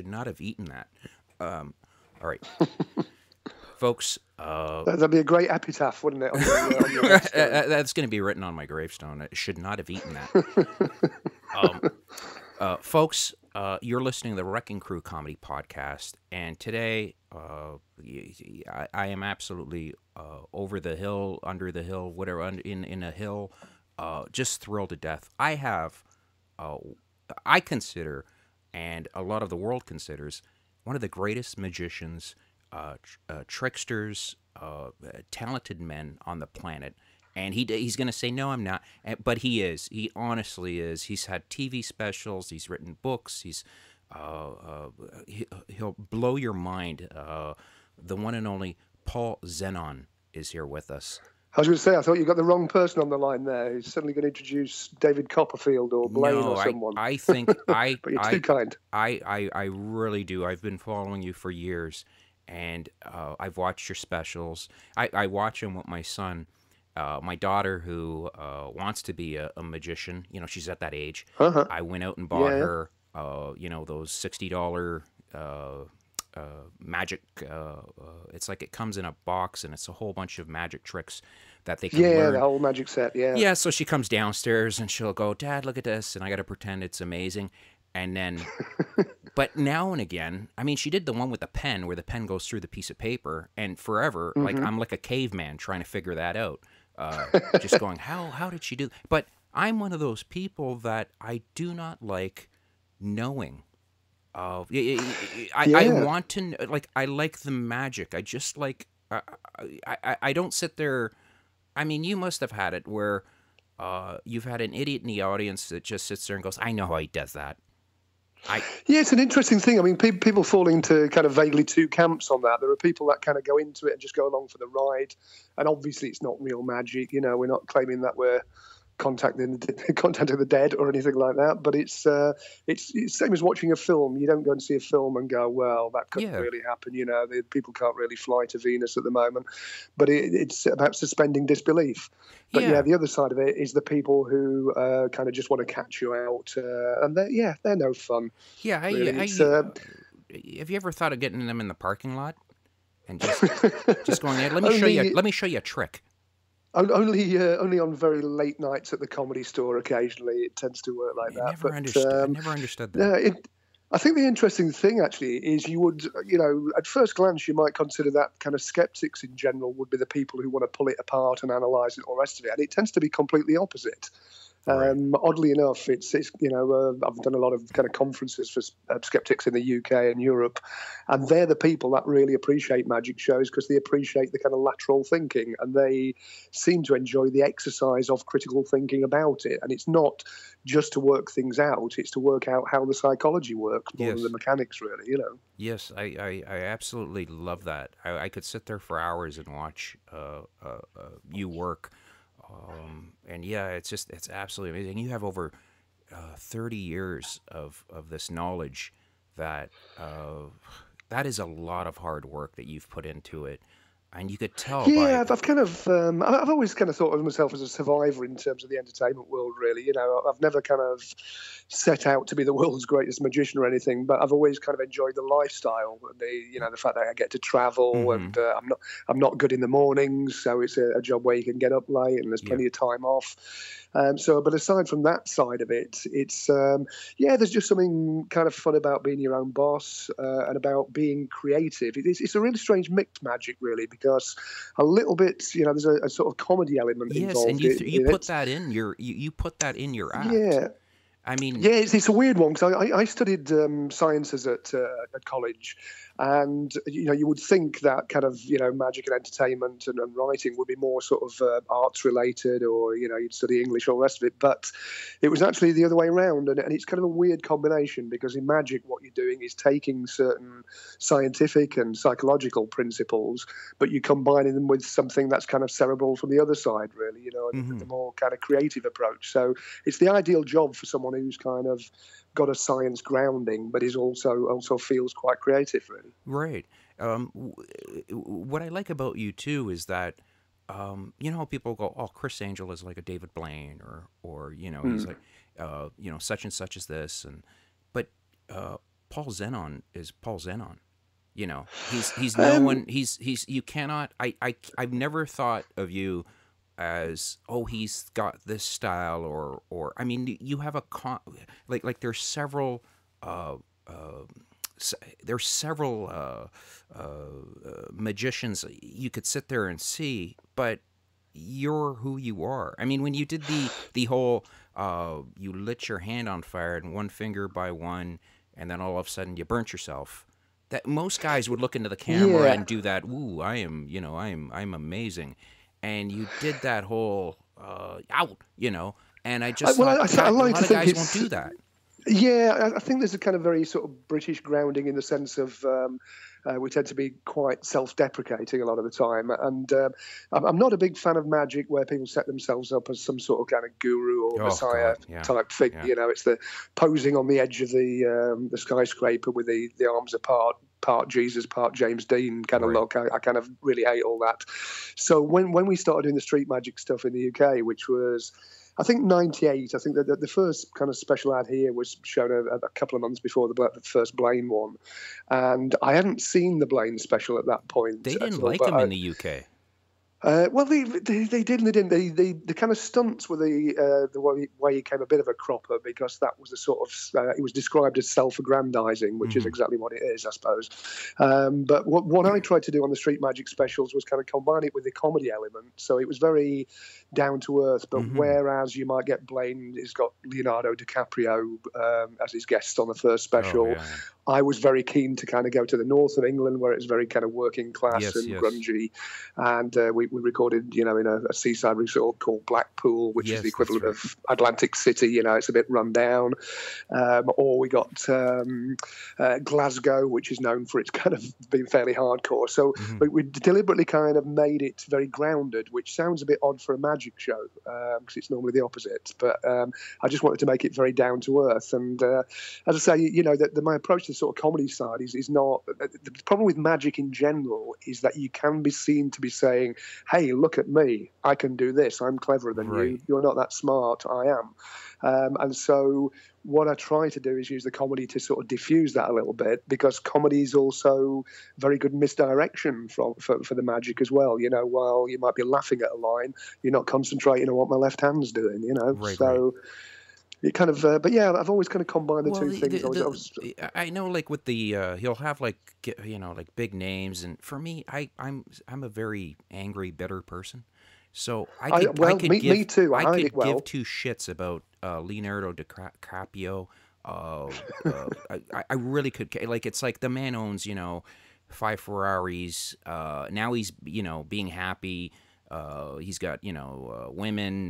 should not have eaten that. All right, folks. That'd be a great epitaph, wouldn't it? On your headstone. That's going to be written on my gravestone. I should not have eaten that. Folks, you're listening to the Wrecking Crew Comedy Podcast, and today I am absolutely over the hill, under the hill, whatever, in a hill, just thrilled to death. I consider, and a lot of the world considers, one of the greatest magicians, tricksters, talented men on the planet. And he's going to say, no, I'm not. But he is. He honestly is. He's had TV specials. He's written books. He'll blow your mind. The one and only Paul Zenon is here with us. I was going to say, I thought you got the wrong person on the line there. He's suddenly going to introduce David Copperfield or Blaine or someone. I think but you're too kind. I really do. I've been following you for years, and I've watched your specials. I watch them with my son. My daughter, who wants to be a magician, she's at that age. I went out and bought her, those $60 magic. It's like it comes in a box, and it's a whole bunch of magic tricks that they can learn. Yeah, the whole magic set. Yeah. So she comes downstairs and she'll go, "Dad, look at this," and I got to pretend it's amazing. And then, but now and again, I mean, she did the one with the pen where the pen goes through the piece of paper, and forever, like I'm like a caveman trying to figure that out. Just going, how did she do? But I'm one of those people that I do not like knowing. I want to, like, I like the magic. I just like, I don't sit there. I mean, you must have had it where you've had an idiot in the audience that just sits there and goes, I know how he does that. Yeah, it's an interesting thing. I mean, people fall into kind of vaguely two camps on that. There are people that kind of go into it and just go along for the ride. And obviously it's not real magic. We're not claiming that we're contacting the dead or anything like that. But it's same as watching a film. You don't go and see a film and go, well, that couldn't really happen. The people can't really fly to Venus at the moment. But it's about suspending disbelief. But the other side of it is the people who kind of just want to catch you out, and they're no fun. Yeah, really. Have you ever thought of getting them in the parking lot and just going, let me show you a trick. Only on very late nights at the Comedy Store occasionally it tends to work like that. I never understood that. I think the interesting thing actually is you would, at first glance you might consider that kind of skeptics in general would be the people who want to pull it apart and analyse it or the rest of it. And it tends to be completely opposite. Right. Oddly enough, it's I've done a lot of kind of conferences for skeptics in the UK and Europe, and they're the people that really appreciate magic shows because they appreciate the kind of lateral thinking, and they seem to enjoy the exercise of critical thinking about it. And it's not just to work things out; it's to work out how the psychology works more than the mechanics, really. Yes, I absolutely love that. I could sit there for hours and watch you work. And it's absolutely amazing. You have over 30 years of this knowledge that is a lot of hard work that you've put into it. And you could tell. Yeah, I've always kind of thought of myself as a survivor in terms of the entertainment world, really. I've never kind of set out to be the world's greatest magician or anything, but I've always kind of enjoyed the lifestyle, the fact that I get to travel, and I'm not good in the mornings, so it's a job where you can get up late and there's plenty of time off. But aside from that side of it, it's there's just something kind of fun about being your own boss and about being creative. It's a really strange mixed magic, really, because a little bit, there's a sort of comedy element involved. Yes, and you put that in you put that in your act. Yeah. I mean, it's a weird one because I studied sciences at college, and you would think that kind of magic and entertainment and writing would be more sort of arts related, or you'd study English or the rest of it, but it was actually the other way around, and it's kind of a weird combination because in magic what you're doing is taking certain scientific and psychological principles, but you're combining them with something that's kind of cerebral from the other side, really, and the more kind of creative approach. So it's the ideal job for someone who's kind of got a science grounding, but is also feels quite creative, really. Right. What I like about you too is that people go, oh, Chris Angel is like a David Blaine, or he's like such and such as this, but Paul Zenon is Paul Zenon. You know, he's no Um, one. He's you cannot. I've never thought of you as, oh, he's got this style, or I mean, you have a like there's several uh, uh, there's several magicians you could sit there and see, but you're who you are. I mean, when you did the whole you lit your hand on fire and one finger by one, and then all of a sudden you burnt yourself. That most guys would look into the camera yeah. and do that. Ooh, I am, I'm amazing, and you did that whole out, and I just Well, thought, I God, a like lot to of think guys won't it's. do that. Yeah, I think there's a kind of very sort of British grounding in the sense of we tend to be quite self-deprecating a lot of the time, and I'm not a big fan of magic where people set themselves up as some sort of kind of guru or Oh messiah God, yeah, type figure. yeah, It's the posing on the edge of the skyscraper with the arms apart. Part Jesus, part James Dean kind of right. look. I kind of really hate all that. So when we started doing the street magic stuff in the UK, which was I think 98. I think that the first kind of special ad here was shown a couple of months before the first Blaine one, and I hadn't seen the Blaine special at that point They at didn't all. like But him in the UK. well, they did and they didn't. The kind of stunts were the way he came a bit of a cropper because that was the sort of it was described as self-aggrandizing, which is Hmm. exactly what it is, I suppose. But what I tried to do on the street magic specials was kind of combine it with the comedy element, so it was very down to earth. But Hmm. whereas you might get Blaine, he's got Leonardo DiCaprio as his guest on the first Oh special. yeah. I was very keen to kind of go to the north of England where it's very kind of working class Yes, and yes, grungy, and we recorded, in a seaside resort called Blackpool, which is the yes. That's equivalent right. of Atlantic City. It's a bit run down. Or we got Glasgow, which is known for its kind of being fairly hardcore. So Hmm. we deliberately kind of made it very grounded, which sounds a bit odd for a magic show because it's normally the opposite. But I just wanted to make it very down to earth. And as I say, my approach to the sort of comedy side is not the problem with magic in general is that you can be seen to be saying, hey, look at me, I can do this, I'm cleverer than you, Right. you're not that smart, I am. And so what I try to do is use the comedy to sort of diffuse that a little bit, because comedy is also very good misdirection for the magic as well. While you might be laughing at a line, you're not concentrating on what my left hand's doing, Right. Right. so it kind of but yeah, I've always kind of combined the Well, two things. I know, like with the he'll have like like big names, and for me, I'm a very angry, bitter person, so I Well, could me give too, I hide it give well. two shits about Leonardo DiCaprio. I really could like it's like the man owns 5 Ferraris. Now he's being happy. He's got women.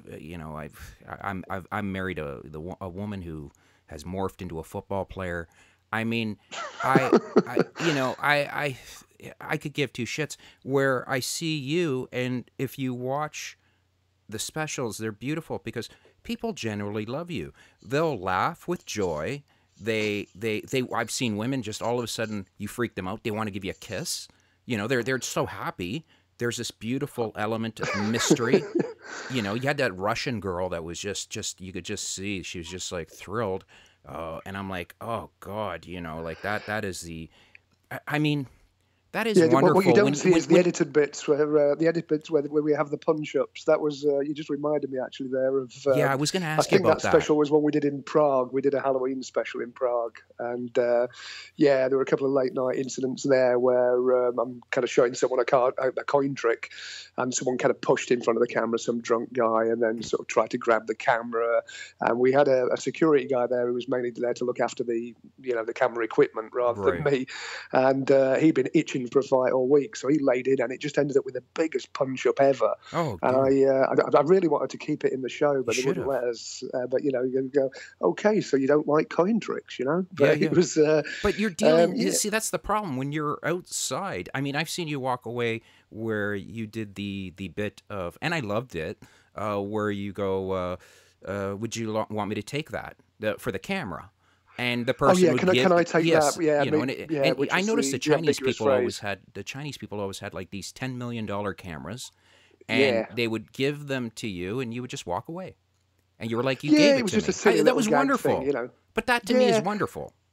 I'm married a woman who has morphed into a football player. I mean, I you know I could give two shits. Where I see you, and if you watch the specials, they're beautiful because people generally love you. They'll laugh with joy. They I've seen women just all of a sudden you freak them out. They want to give you a kiss. They're so happy. There's this beautiful element of mystery. You had that Russian girl that was just you could just see she was just like thrilled. And I'm like, oh God, like that is I mean, that is Yeah, what you wonderful. don't When see when is the when edited bits where we have the punch ups. That was you just reminded me actually there of. Yeah, I was going to I ask you think that about that. special was one we did in Prague. We did a Halloween special in Prague, and yeah, there were a couple of late night incidents there where I'm kind of showing someone a coin trick, and someone kind of pushed in front of the camera, some drunk guy, and then sort of tried to grab the camera. And we had a security guy there who was mainly there to look after the camera equipment rather than Right. me, and he'd been itching for a fight all week, so he laid in, and it just ended up with the biggest punch up ever. Oh And dear. I really wanted to keep it in the show, You but they should wouldn't have. let us. But you go, okay, so you don't like coin tricks, Yeah, But it yeah. was, But you're dealing. yeah. See, that's the problem when you're outside. I mean, I've seen you walk away where you did the bit of, and I loved it, where you go, "Would you want me to take that for the camera?" And the Oh person yeah, would can give I take that? yes, Yeah, and which I is noticed the ambiguous phrase. The Chinese people always had like these $10 million cameras, and Yeah, they would give them to you, and you would just walk away, and you were like, "You yeah, gave it it was to just a me." silly That little was gag thing, wonderful. But that to me is Yeah, wonderful.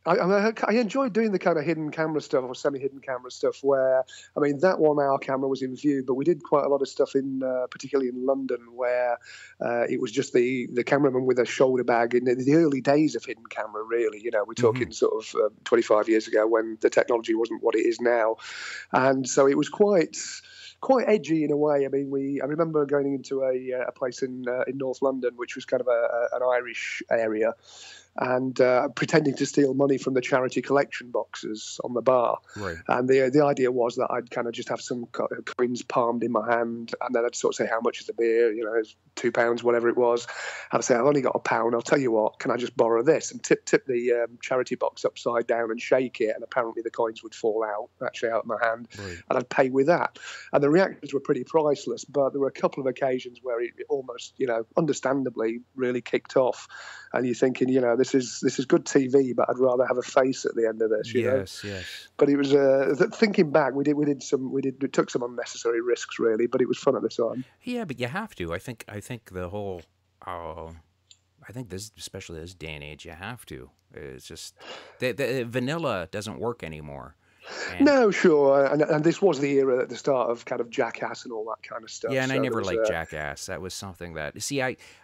I enjoyed doing the kind of hidden camera stuff or semi-hidden camera stuff where, I mean, that 1 hour camera was in view, but we did quite a lot of stuff in, particularly in London, where it was just the cameraman with a shoulder bag in the early days of hidden camera, really. You know, we're talking sort of 25 years ago when the technology wasn't what it is now. And so it was quite edgy in a way. I mean, I remember going into a place in North London, which was kind of an Irish area, and pretending to steal money from the charity collection boxes on the bar. Right. And the idea was that I'd kind of just have some coins palmed in my hand, and then I'd sort of say, how much is the beer? You know, it's £2, whatever it was. And I'd say, I've only got £1. I'll tell you what, can I just borrow this? And tip the charity box upside down and shake it, and apparently the coins would fall out of my hand, Right. and I'd pay with that. And the reactions were pretty priceless, but there were a couple of occasions where it almost, you know, understandably really kicked off. And you're thinking, you know, this is good TV, but I'd rather have a face at the end of this. Yes. But it was thinking back, we took some unnecessary risks, really, but it was fun at the time. Yeah, but you have to. I think the whole. I think this, especially this day and age, you have to. It's just the vanilla doesn't work anymore. And, no, sure, and this was the era at the start of kind of Jackass and all that kind of stuff. yeah, and so I never liked Jackass. That was something that, see,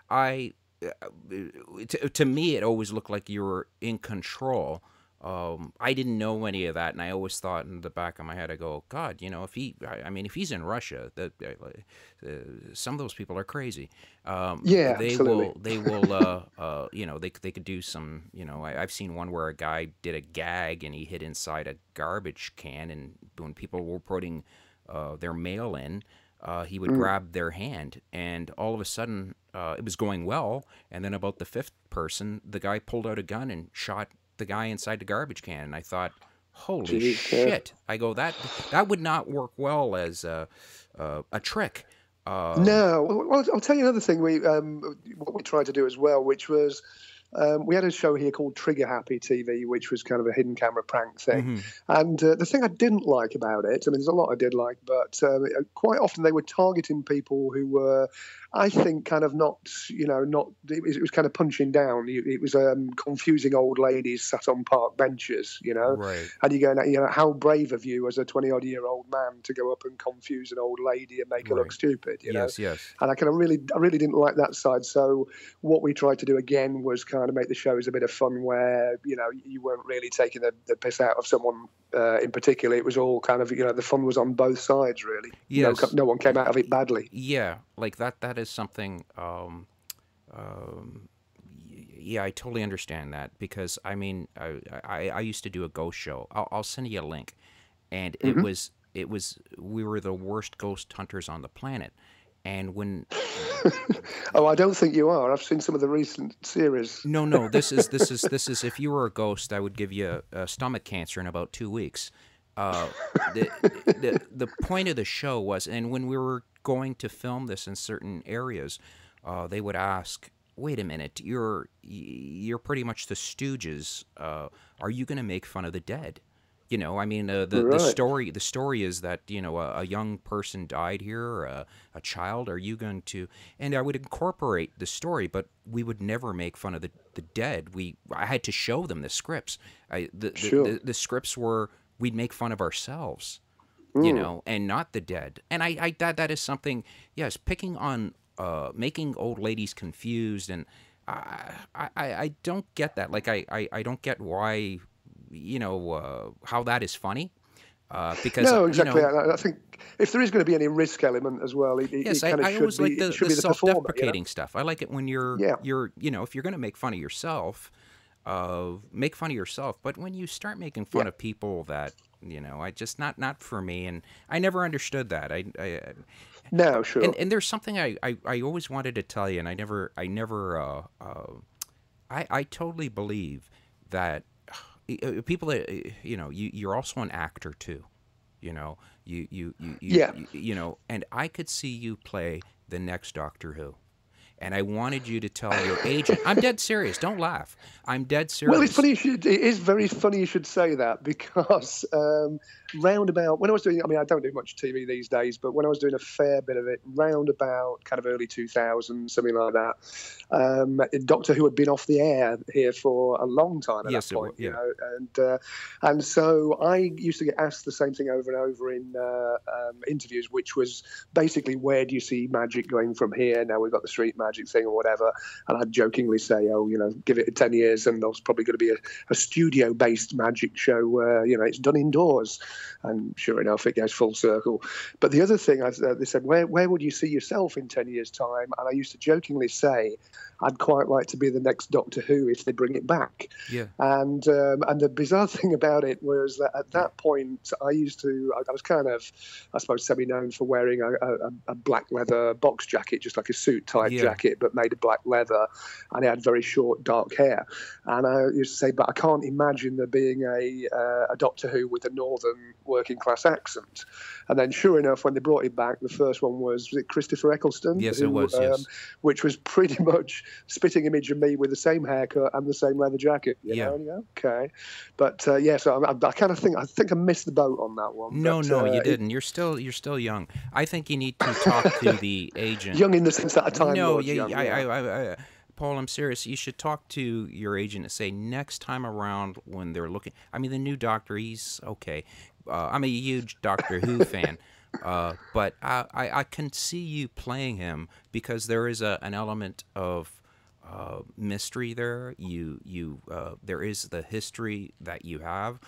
to me, it always looked like you were in control. I didn't know any of that, and I always thought in the back of my head, I go, God, you know, if he's in Russia, some of those people are crazy. Yeah, absolutely. They will, you know, they could do some, you know, I've seen one where a guy did a gag and he hid inside a garbage can, and when people were putting their mail in, he would grab their hand, and all of a sudden, it was going well, and then about the fifth person, the guy pulled out a gun and shot the guy inside the garbage can, and I thought, holy shit. I go, that would not work well as a trick. No, well, I'll tell you another thing what we tried to do as well, which was we had a show here called Trigger Happy TV, which was kind of a hidden camera prank thing. And the thing I didn't like about it, I mean, there's a lot I did like, but quite often they were targeting people who were, I think, kind of not, it was kind of punching down. It was confusing old ladies sat on park benches, Right. And you go, how brave of you as a 20-odd-year-old man to go up and confuse an old lady and make her look stupid, Yes. And I really didn't like that side. So what we tried to do again was kind of make the shows a bit of fun where, you weren't really taking the piss out of someone in particular. It was all kind of, the fun was on both sides, really. Yes. No one came out of it badly. Yeah, like that is something, yeah, I totally understand that, because, I mean, I used to do a ghost show. I'll send you a link, and it was, we were the worst ghost hunters on the planet. And when oh, I don't think you are. I've seen some of the recent series. No, this is if you were a ghost, I would give you a stomach cancer in about 2 weeks. The point of the show was, and when we were going to film this in certain areas, they would ask, wait a minute, you're pretty much the Stooges. Are you going to make fun of the dead? I mean, the story is that, a young person died here, or a child. Are you going to, and I would incorporate the story, but we would never make fun of the dead. I had to show them the scripts. The scripts were, we'd make fun of ourselves, and not the dead. And that is something, yes, picking on, making old ladies confused. And I don't get that. Like, I don't get why, how that is funny. Because no, exactly. I think if there is going to be any risk element as well, yes, I always like the self-deprecating stuff. I like it when you're, if you're going to make fun of yourself, make fun of yourself. But when you start making fun of people that, I just not for me, and I never understood that. No, sure. And there's something I always wanted to tell you, and I totally believe that. People that you're also an actor too, and I could see you play the next Doctor Who, and I wanted you to tell your agent. I'm dead serious. Don't laugh. I'm dead serious. Well, it's funny. It is very funny you should say that, because round about when I was doing, I mean, I don't do much TV these days, but when I was doing a fair bit of it, round about kind of early 2000s, something like that, Doctor Who had been off the air here for a long time at that point, you know, and so I used to get asked the same thing over and over in interviews, which was basically, where do you see magic going from here? Now we've got the street magic thing or whatever, and I'd jokingly say, oh, you know, give it 10 years and there's probably going to be a studio-based magic show where, you know, it's done indoors. And sure enough, it goes full circle. But the other thing, they said, where would you see yourself in 10 years' time? And I used to jokingly say, I'd quite like to be the next Doctor Who if they bring it back. Yeah. And the bizarre thing about it was that at that point, I was kind of, I suppose, semi-known for wearing a black leather box jacket, just like a suit-type jacket, but made of black leather. And I had very short, dark hair. And I used to say, but I can't imagine there being a Doctor Who with a northern working-class accent. And then, sure enough, when they brought it back, the first one was it Christopher Eccleston? Yes, it was, yes. Which was pretty much spitting image of me with the same haircut and the same leather jacket. You know? Okay. But, so I kind of think I missed the boat on that one. No, but, you didn't. You're still young. I think you need to talk to the agent. Young in the sense that at time No, young, Paul, I'm serious. You should talk to your agent and say next time around when they're looking. I mean, the new Doctor, he's okay. I'm a huge Doctor Who fan, but I can see you playing him because there is an element of mystery there. There is the history that you have.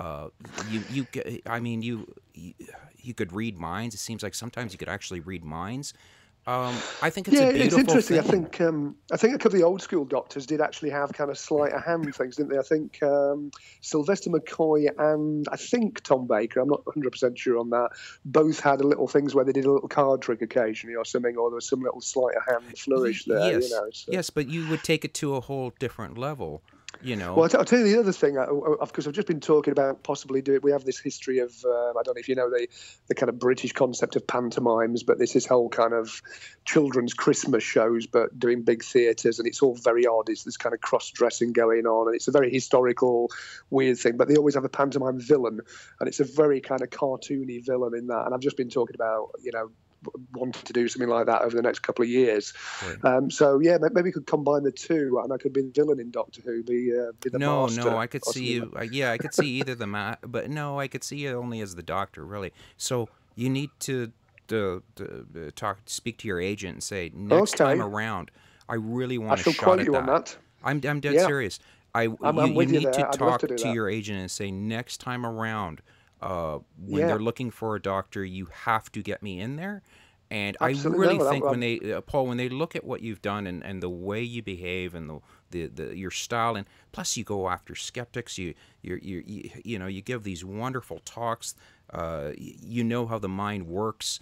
You could read minds. It seems like sometimes you could actually read minds. I think it's a beautiful it's interesting. thing. I think a couple of the old school Doctors did actually have kind of sleight of hand things, didn't they? I think Sylvester McCoy and I think Tom Baker, I'm not 100% sure on that, both had a little things where they did a little card trick occasionally or something, or there was some little sleight of hand flourish there. Yes, you know, so. Yes, but you would take it to a whole different level. You know. Well, I'll tell you the other thing, because I've just been talking about possibly doing. We have this history of I don't know if you know the kind of British concept of pantomimes, but there's this whole kind of children's Christmas shows, but doing big theatres, and it's all very odd. It's this kind of cross-dressing going on, and it's a very historical, weird thing. But they always have a pantomime villain, and it's a very kind of cartoony villain in that. And I've just been talking about, you know, wanting to do something like that over the next couple of years. Right. So yeah, maybe we could combine the two, and I could be the villain in Doctor Who, be the master. No, I could see you. I could see either but no, I could see you only as the Doctor, really. So you need to speak to your agent and say next time around, I really want a shot at that. On that. I'm dead serious. You need to talk to your agent and say next time around. When they're looking for a doctor, you have to get me in there. And absolutely. I really think when they, Paul, when they look at what you've done and the way you behave and your style, and plus you go after skeptics, you give these wonderful talks. You know how the mind works.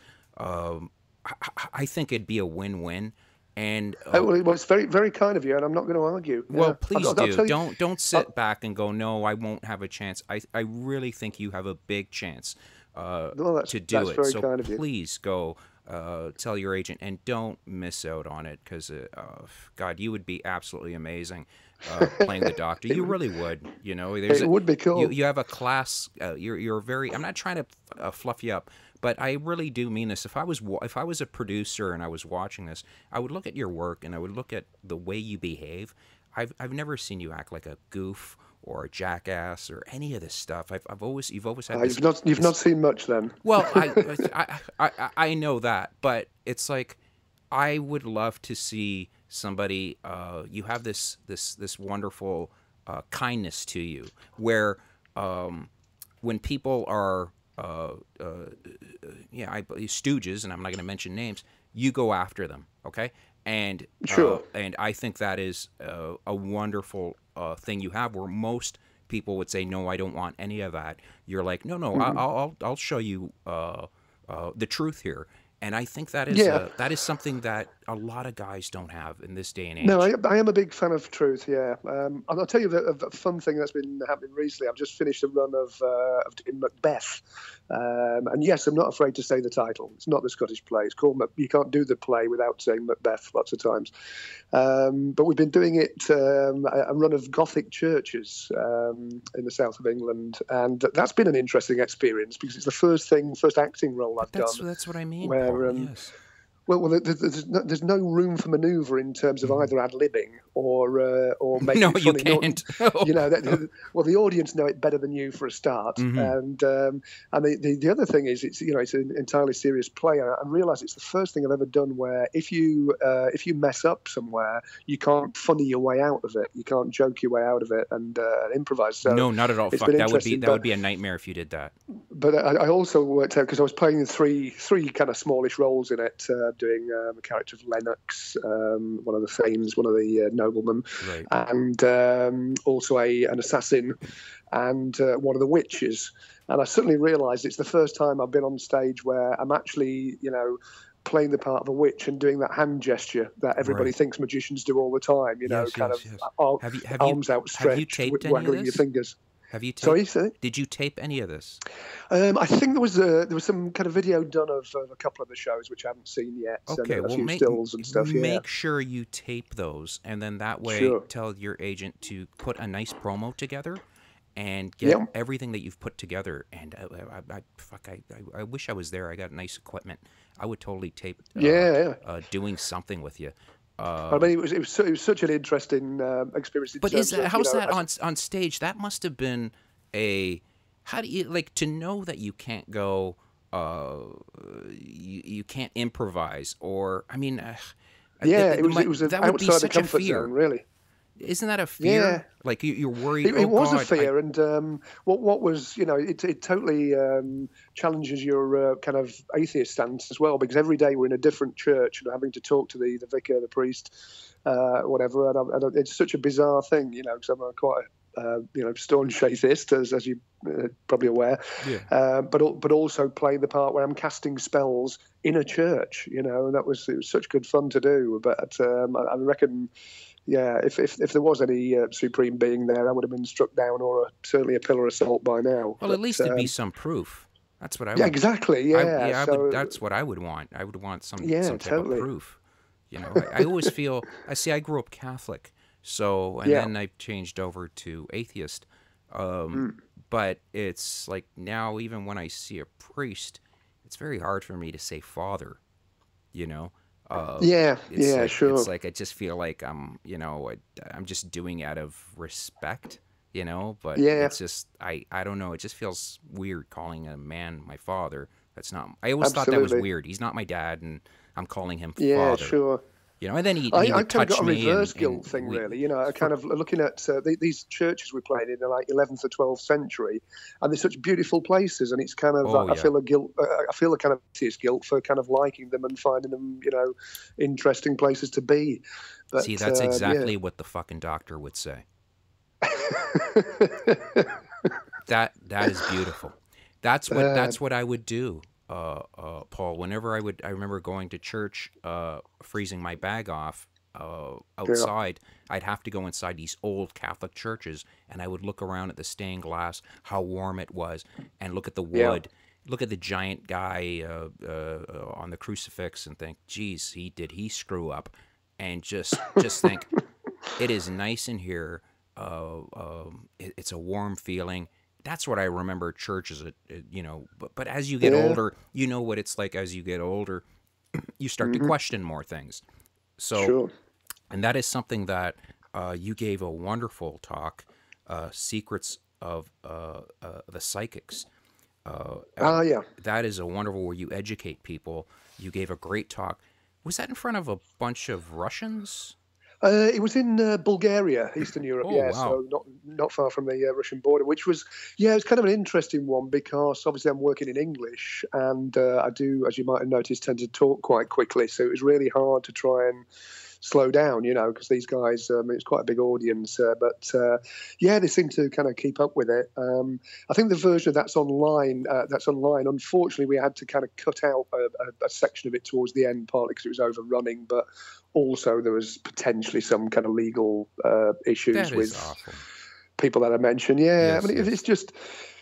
I think it'd be a win-win. And well, it's very, very kind of you, and I'm not going to argue. Well, please do. Don't sit back and go, no, I won't have a chance. I really think you have a big chance to do it. So kind of please go tell your agent, and don't miss out on it, because God, you would be absolutely amazing playing the Doctor. You really would. You know, it would be cool. You have a class. You're very. I'm not trying to fluff you up. But I really do mean this. If I was a producer and I was watching this, I would look at your work and I would look at the way you behave. I've never seen you act like a goof or a jackass or any of this stuff. You've always had. You've not seen much then. Well, I know that, but it's like I would love to see somebody. You have this wonderful kindness to you, where when people are. Stooges, and I'm not going to mention names, you go after them, okay? And sure. And I think that is a wonderful thing you have, where most people would say, no, I don't want any of that. You're like, no, I'll show you the truth here. And I think that Yeah. is something that a lot of guys don't have in this day and No, age. I am a big fan of truth. Yeah, and I'll tell you a fun thing that's been happening recently. I've just finished a run of doing Macbeth, and yes, I'm not afraid to say the title. It's not the Scottish play. It's called. You can't do the play without saying Macbeth lots of times. But we've been doing it a run of Gothic churches in the south of England, and that's been an interesting experience because it's the first acting role I've done. That's what I mean, where, Paul. Yes. Well, there's no room for manoeuvre in terms of either ad-libbing or making No, it you funny. can't. You know, well, the audience know it better than you for a start. And the other thing is, it's an entirely serious play. I realise it's the first thing I've ever done where if you mess up somewhere, you can't funny your way out of it. You can't joke your way out of it and improvise. So no, not at all. Fuck, that would be a nightmare if you did that. But I also worked out because I was playing three kind of smallish roles in it, doing a character of Lennox, one of the Thanes, one of the noblemen, right. and also an assassin, and one of the witches. And I suddenly realised it's the first time I've been on stage where I'm actually, playing the part of a witch and doing that hand gesture that everybody thinks magicians do all the time. Arms outstretched, waggling your fingers. Have you taped, Sorry? Did you tape any of this? I think there was some kind of video done of a couple of the shows which I haven't seen yet. Okay, a few stills and stuff. Make sure you tape those, and then that way tell your agent to put a nice promo together and get everything that you've put together. And I wish I was there. I got nice equipment. I would totally tape. Doing something with you. I mean, it was such an interesting experience. But how's that on stage? That must have been how do you like to know that you can't go, you can't improvise, or I mean, it was that would be outside the such a comfort fear. zone, really. Isn't that a fear? Yeah. Like you're worried. It was a fear, and what was it totally challenges your kind of atheist stance as well, because every day we're in a different church and having to talk to the vicar, the priest, whatever, and it's such a bizarre thing, because I'm quite a staunch atheist, as you probably aware, but also playing the part where I'm casting spells in a church, and it was such good fun to do. But I reckon. Yeah, if there was any supreme being there, I would have been struck down, or certainly a pillar of salt by now. Well, at least there'd be some proof. That's what I would. Yeah, exactly. Yeah, that's what I would want. I would want some type of proof. I always feel. I grew up Catholic, then I changed over to atheist. But it's like now, even when I see a priest, it's very hard for me to say father. Sure. It's like I just feel like I'm just doing out of respect, But it's just I don't know. It just feels weird calling a man my father. That's not. I always thought that was weird. He's not my dad, and I'm calling him father. Yeah, sure. And then he I would touch got a me. reverse guilt thing, really. Kind of looking at these churches we played in the 11th or 12th century, and they're such beautiful places, and it's kind of I feel a guilt. I feel a kind of atheist guilt for kind of liking them and finding them, interesting places to be. But, see, that's exactly what the fucking doctor would say. That is beautiful. That's what I would do. Paul, whenever I remember going to church, freezing my bag off outside. I'd have to go inside these old Catholic churches, and I would look around at the stained glass, how warm it was, and look at the wood, look at the giant guy on the crucifix, and think, geez, he screw up, and just think, it is nice in here. It's a warm feeling. That's what I remember church as, but as you get older, you know what it's like as you get older, you start to question more things. So, and that is something that you gave a wonderful talk, Secrets of the Psychics. That is a wonderful, where you educate people. You gave a great talk. Was that in front of a bunch of Russians? It was in Bulgaria, Eastern Europe, wow. So not far from the Russian border, which was, it's kind of an interesting one because obviously I'm working in English and I do, as you might have noticed, tend to talk quite quickly. So it was really hard to try and slow down, because these guys, it's quite a big audience. But yeah, they seem to kind of keep up with it. I think the version that's online, unfortunately, we had to kind of cut out a section of it towards the end, partly because it was overrunning, but also there was potentially some kind of legal issues with awful. people that I mentioned. Yeah, Yes, I mean, yes. it's just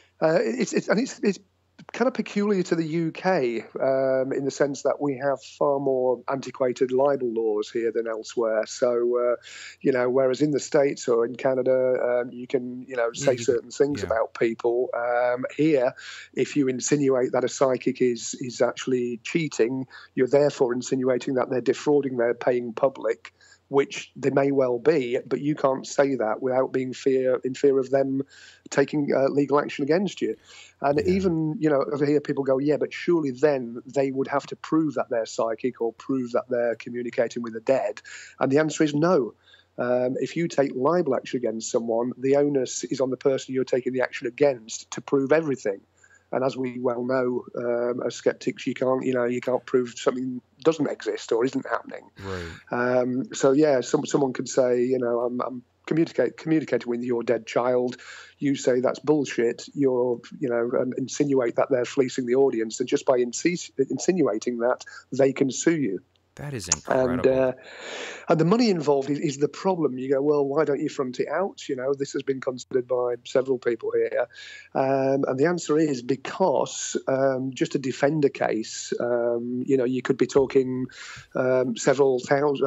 it's kind of peculiar to the UK in the sense that we have far more antiquated libel laws here than elsewhere. So, whereas in the States or in Canada, you can, say certain things about people. Here, if you insinuate that a psychic is actually cheating, you're therefore insinuating that they're defrauding their paying public, which they may well be, but you can't say that without being in fear of them taking legal action against you. And even, over here people go, yeah, but surely then they would have to prove that they're psychic or prove that they're communicating with the dead. And the answer is no. If you take libel action against someone, the onus is on the person you're taking the action against to prove everything. And as we well know, as skeptics, you can't prove something doesn't exist or isn't happening. Right. So yeah, someone could say, I'm communicating with your dead child. You say that's bullshit. And insinuate that they're fleecing the audience, and just by insinuating that, they can sue you. That is incredible. And the money involved is the problem. You go, well, why don't you front it out? This has been considered by several people here. And the answer is because just to defend a case, you could be talking several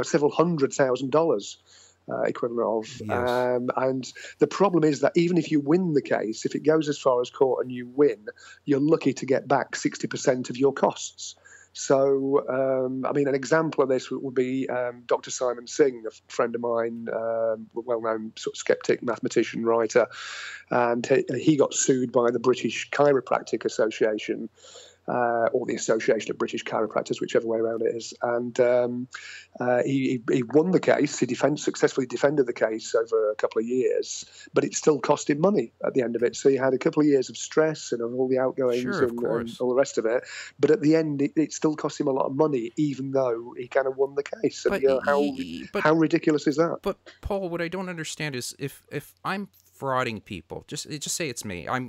$100,000 equivalent of. Yes. And the problem is that even if you win the case, if it goes as far as court and you win, you're lucky to get back 60% of your costs. So, an example of this would be Dr. Simon Singh, a friend of mine, well-known sort of skeptic, mathematician, writer, and he got sued by the British Chiropractic Association, or the Association of British Chiropractors, whichever way around it is. And he won the case. He successfully defended the case over a couple of years, but it still cost him money at the end of it. So he had a couple of years of stress and of all the outgoings and all the rest of it. But at the end, it still cost him a lot of money, even though he kind of won the case. And, how ridiculous is that? But Paul, what I don't understand is if I'm frauding people, just say it's me. I'm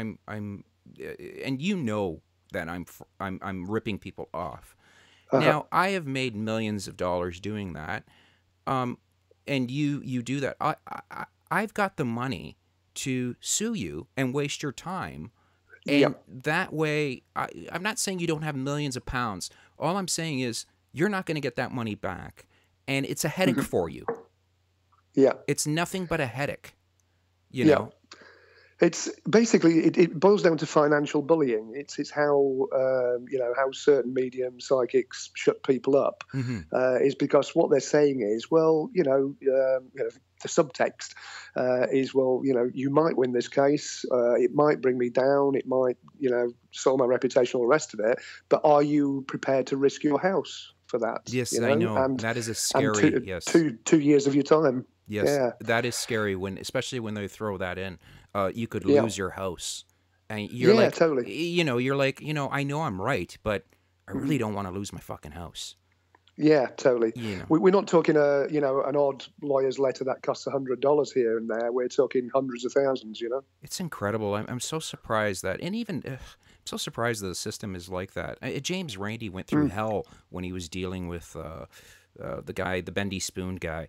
and that I'm ripping people off. Now, I have made millions of dollars doing that, and you do that. I've got the money to sue you and waste your time, and that way, I'm not saying you don't have millions of pounds. All I'm saying is you're not going to get that money back, and it's a headache for you. Yeah, it's nothing but a headache. You know. It's basically it boils down to financial bullying. It's how how certain medium psychics shut people up is because what they're saying is, well, the subtext is, well, you might win this case, it might bring me down, it might soil my reputation, all the rest of it, but are you prepared to risk your house for that? Yes, I know. And that is a scary. And two years of your time. Yes, yeah. That is scary especially when they throw that in. You could lose your house, and you're totally. You're like, I know I'm right, but I really don't want to lose my fucking house. Yeah, totally. We're not talking an odd lawyer's letter that costs $100 here and there. We're talking hundreds of thousands. It's incredible. I'm so surprised that, and even I'm so surprised that the system is like that. James Randi went through hell when he was dealing with the guy, the bendy spoon guy.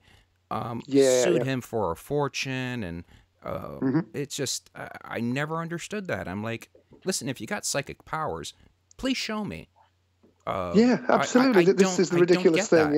Sued him for a fortune, and it's just I never understood that. I'm like, listen, if you got psychic powers, please show me. Absolutely. This is the ridiculous thing,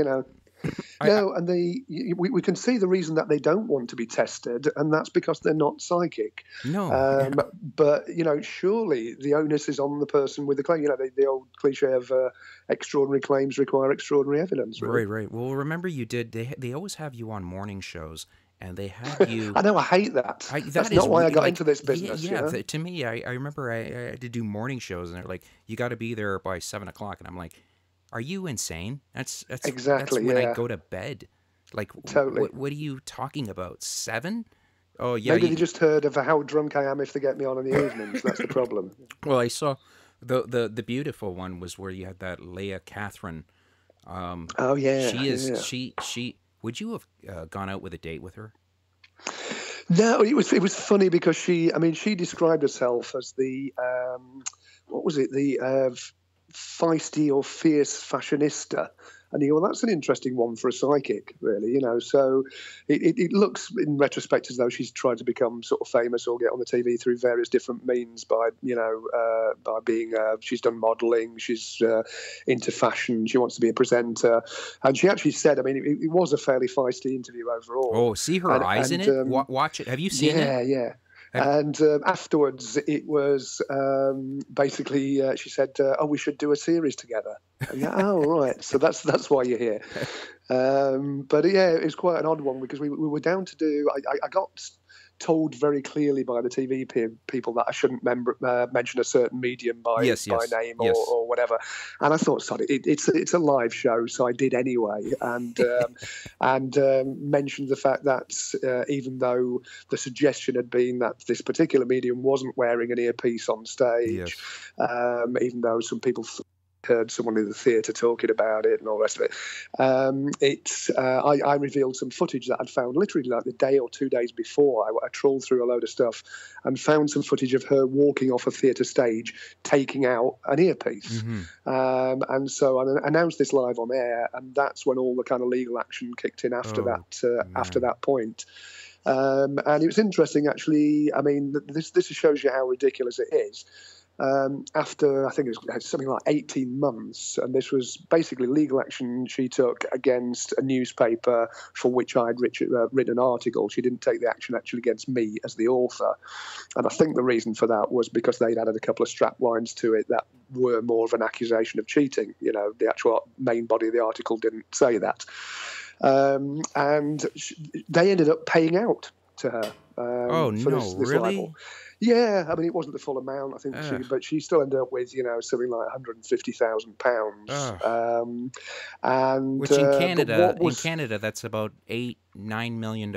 and we can see the reason that they don't want to be tested, and that's because they're not psychic. No. But surely the onus is on the person with the claim. The old cliche of extraordinary claims require extraordinary evidence. Really. Right. Well, remember you did. They always have you on morning shows, and they have you. I know. I hate that. That's not why I got into this business. To me, I remember I had to do morning shows, and they're like, you got to be there by 7 o'clock, and I'm like, are you insane? That's exactly that's when I go to bed. Like, totally. What are you talking about? 7? Oh yeah. Maybe they just heard of how drunk I am if they get me on in the evenings. That's the problem. Well, I saw the beautiful one was where you had that Leah Catherine Oh yeah, She is yeah. she. Would you have gone out with a date with her? No, it was funny because I mean, she described herself as the what was it, the feisty or fierce fashionista. And you go, well, that's an interesting one for a psychic, really, you know. So it looks, in retrospect, as though she's tried to become sort of famous or get on the TV through various different means by, you know, by being, she's done modelling, she's into fashion, she wants to be a presenter. And she actually said, I mean, it was a fairly feisty interview overall. Oh, see her eyes in it. Watch it. Have you seen it? Yeah, yeah. And afterwards, it was basically she said, "Oh, we should do a series together." And oh, right. So that's why you're here. But yeah, it was quite an odd one because we were down to do. I got told very clearly by the TV people that I shouldn't mention a certain medium by name or whatever. And I thought, sorry, it's a live show, so I did anyway, and mentioned the fact that even though the suggestion had been that this particular medium wasn't wearing an earpiece on stage, even though some people heard someone in the theatre talking about it and all the rest of it. I revealed some footage that I'd found literally like the day or 2 days before. I trawled through a load of stuff and found some footage of her walking off a theatre stage, taking out an earpiece. And so I announced this live on air, and that's when all the kind of legal action kicked in after that point. And it was interesting, actually. I mean, this shows you how ridiculous it is. After, I think it was something like 18 months, and this was basically legal action she took against a newspaper for which I'd written an article. She didn't take the action actually against me as the author. And I think the reason for that was because they'd added a couple of strap lines to it that were more of an accusation of cheating. You know, the actual main body of the article didn't say that. And they ended up paying out to her. Oh, for no, this really? libel. Yeah, I mean, it wasn't the full amount, I think, but she still ended up with, you know, something like £150,000. And which in Canada, that's about $8-9 million.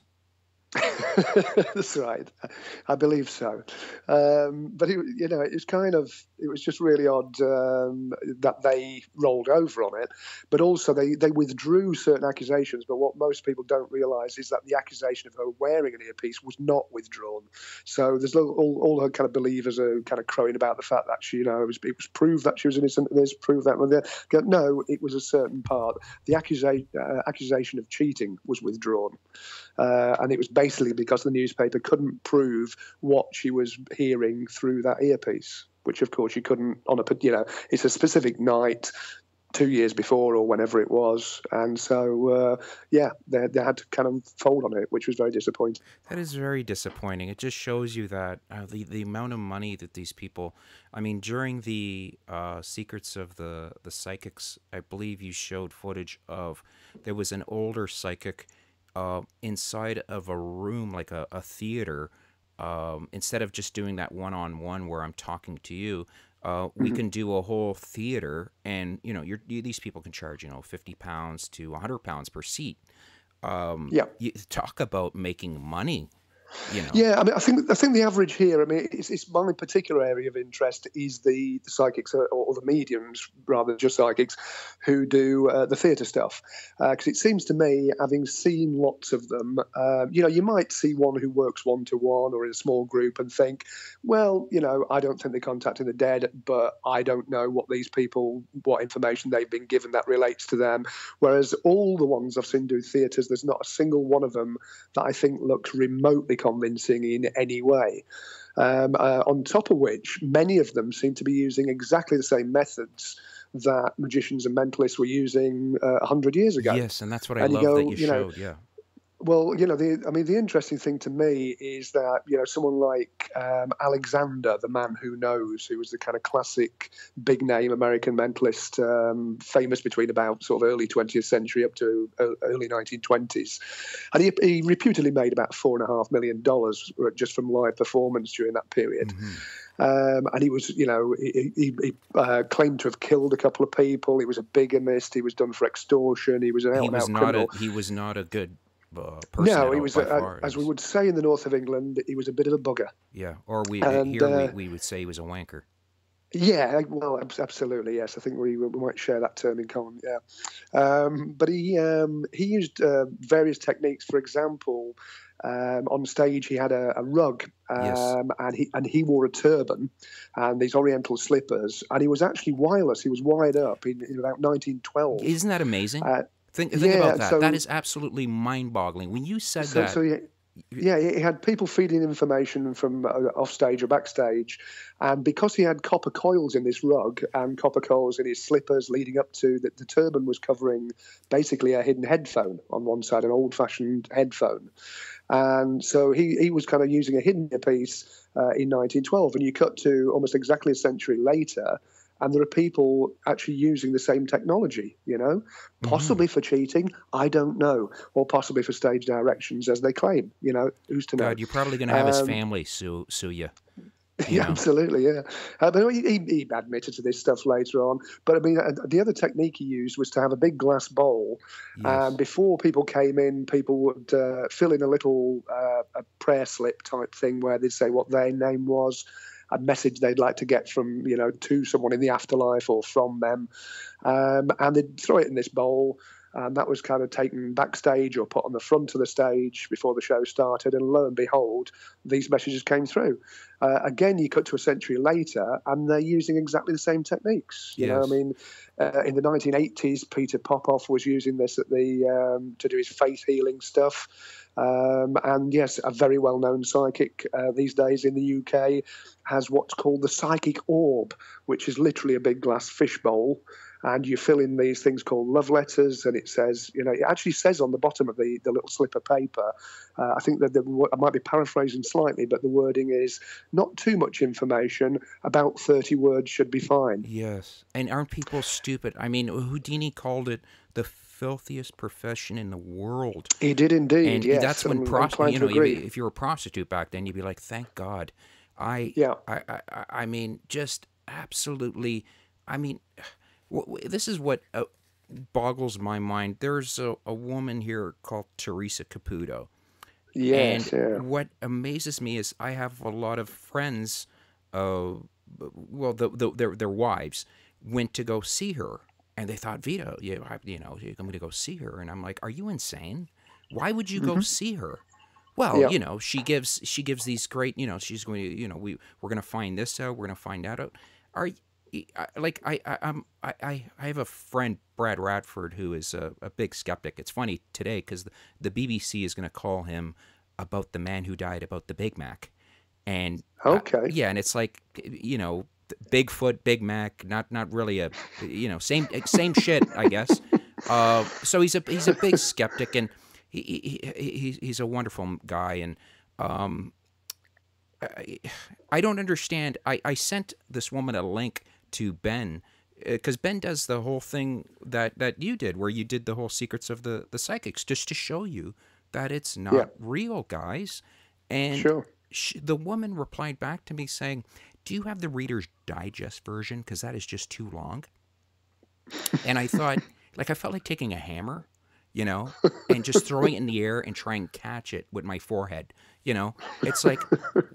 That's right. I believe so. But it was just really odd that they rolled over on it. But also they withdrew certain accusations. But what most people don't realise is that the accusation of her wearing an earpiece was not withdrawn. So there's all her kind of believers are kind of crowing about the fact that she, you know, it was proved that she was innocent. There's proved that. No, it was a certain part. The accusation of cheating was withdrawn. And it was basically because the newspaper couldn't prove what she was hearing through that earpiece, which of course you couldn't it's a specific night 2 years before or whenever it was. And so, they had to kind of fold on it, which was very disappointing. That is very disappointing. It just shows you that the amount of money that these people, I mean, during the Secrets of the Psychics, I believe you showed footage of, there was an older psychic inside of a room, like a theater, instead of just doing that one-on-one where I'm talking to you, we can do a whole theater, and these people can charge £50 to £100 per seat. You talk about making money. Yeah, I mean, I think the average here, I mean, it's my particular area of interest is the psychics or the mediums, rather than just psychics, who do the theatre stuff. Because it seems to me, having seen lots of them, you might see one who works one-to-one or in a small group and think, well, I don't think they're contacting the dead, but I don't know what information they've been given that relates to them. Whereas all the ones I've seen do theatres, there's not a single one of them that I think looks remotely convincing in any way. On top of which, many of them seem to be using exactly the same methods that magicians and mentalists were using 100 years ago. Yes, and that's what I love that you showed, yeah. Well, the interesting thing to me is that, someone like Alexander, the man who knows, who was the kind of classic big name American mentalist, famous between about sort of early 20th century up to early 1920s. And he reputedly made about $4.5 million just from live performance during that period. And he was, he claimed to have killed a couple of people. He was a bigamist. He was done for extortion. He was an out-and-out criminal. He was not a good no, he was, as we would say in the north of England, he was a bit of a bugger. Yeah, or we would say he was a wanker. Yeah, well, absolutely, yes. I think we might share that term in common. Yeah, but he used various techniques. For example, on stage he had a rug, Yes. and he wore a turban and these Oriental slippers, and he was actually wireless. He was wired up in about 1912. Isn't that amazing? Uh, Think about yeah, that. That is absolutely mind-boggling. When you said so that, so yeah, yeah, he had people feeding information from off stage or backstage, and because he had copper coils in this rug and copper coils in his slippers leading up to the turban was covering basically a hidden headphone on one side, an old-fashioned headphone, and so he was kind of using a hidden earpiece in 1912, and you cut to almost exactly a century later, and there are people actually using the same technology, mhm. possibly for cheating, I don't know, or possibly for stage directions, as they claim, who's to know? God, you're probably going to have his Um, family sue you. You yeah, know. absolutely, yeah. But he admitted to this stuff later on. But I mean, the other technique he used was to have a big glass bowl, and Yes. before people came in, people would fill in a little a prayer slip type thing where they'd say what their name was, a message they'd like to get from to someone in the afterlife or from them, and they'd throw it in this bowl. And that was kind of taken backstage or put on the front of the stage before the show started. And lo and behold, these messages came through. Again, you cut to a century later, and they're using exactly the same techniques. I Yes. mean, in the 1980s, Peter Popoff was using this at to do his faith healing stuff. And yes, a very well-known psychic these days in the UK has what's called the psychic orb, which is literally a big glass fishbowl, and you fill in these things called love letters, and it says, it actually says on the bottom of the little slip of paper, I think that I might be paraphrasing slightly, but the wording is not too much information, about 30 words should be fine. Yes. And aren't people stupid? I mean, Houdini called it the filthiest profession in the world. He did indeed, And yes, that's when I'm inclined to agree. if you were a prostitute back then, you'd be like, thank God. I, Yeah. I mean, just absolutely. I mean, this is what boggles my mind. There's a woman here called Teresa Caputo, and Yes, yeah. what amazes me is I have a lot of friends. Uh, well, their wives went to go see her, and they thought, Vito, you're going to go see her, and I'm like, are you insane? Why would you go Hmm. see her? Well, Yeah. she gives these great, she's going to, we're going to find this out, we're going to find that out. Are like I have a friend, Brad Radford, who is a big skeptic. It's funny today because the BBC is going to call him about the man who died about the Big Mac, and Okay. yeah, and it's like Bigfoot, Big Mac, not really a same shit, I guess. So he's a big skeptic, and he's a wonderful guy, and um, I don't understand. I sent this woman a link to Ben because Ben does the whole thing that you did, where you did the whole secrets of the psychics, just to show you that it's Yeah. not real, guys. And Sure. the woman replied back to me saying, "Do you have the Reader's Digest version? Because that is just too long." And I thought, like, I felt like taking a hammer, and just throwing it in the air and try and catch it with my forehead. It's like,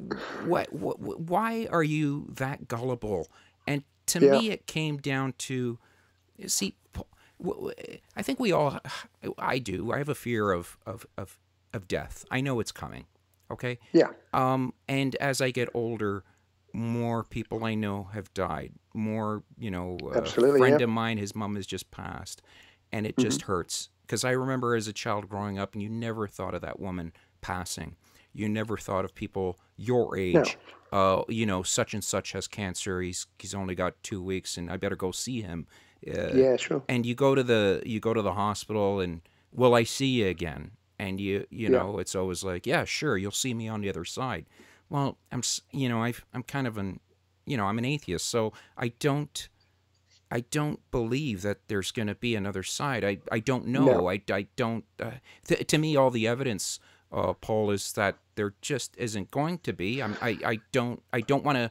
why are you that gullible? And to Yeah. me, it came down to, see, I think we all, I do. I have a fear of death. I know it's coming. Okay. Yeah. And as I get older, more people I know have died. More, a Absolutely. Yeah. friend of mine, his mom has just passed, and it Hmm. just hurts because I remember as a child growing up, and you never thought of that woman passing. You never thought of people your No. age. Such and such has cancer. He's only got 2 weeks, and I better go see him. Uh, Yeah. Sure. and you go to the hospital, and will I see you again? And Yeah. it's always like, yeah, sure, you'll see me on the other side. Well, I'm kind of I'm an atheist, so I don't believe that there's going to be another side. I don't No. know. I don't. To me, all the evidence, Paul, is that there just isn't going to be. I don't want to.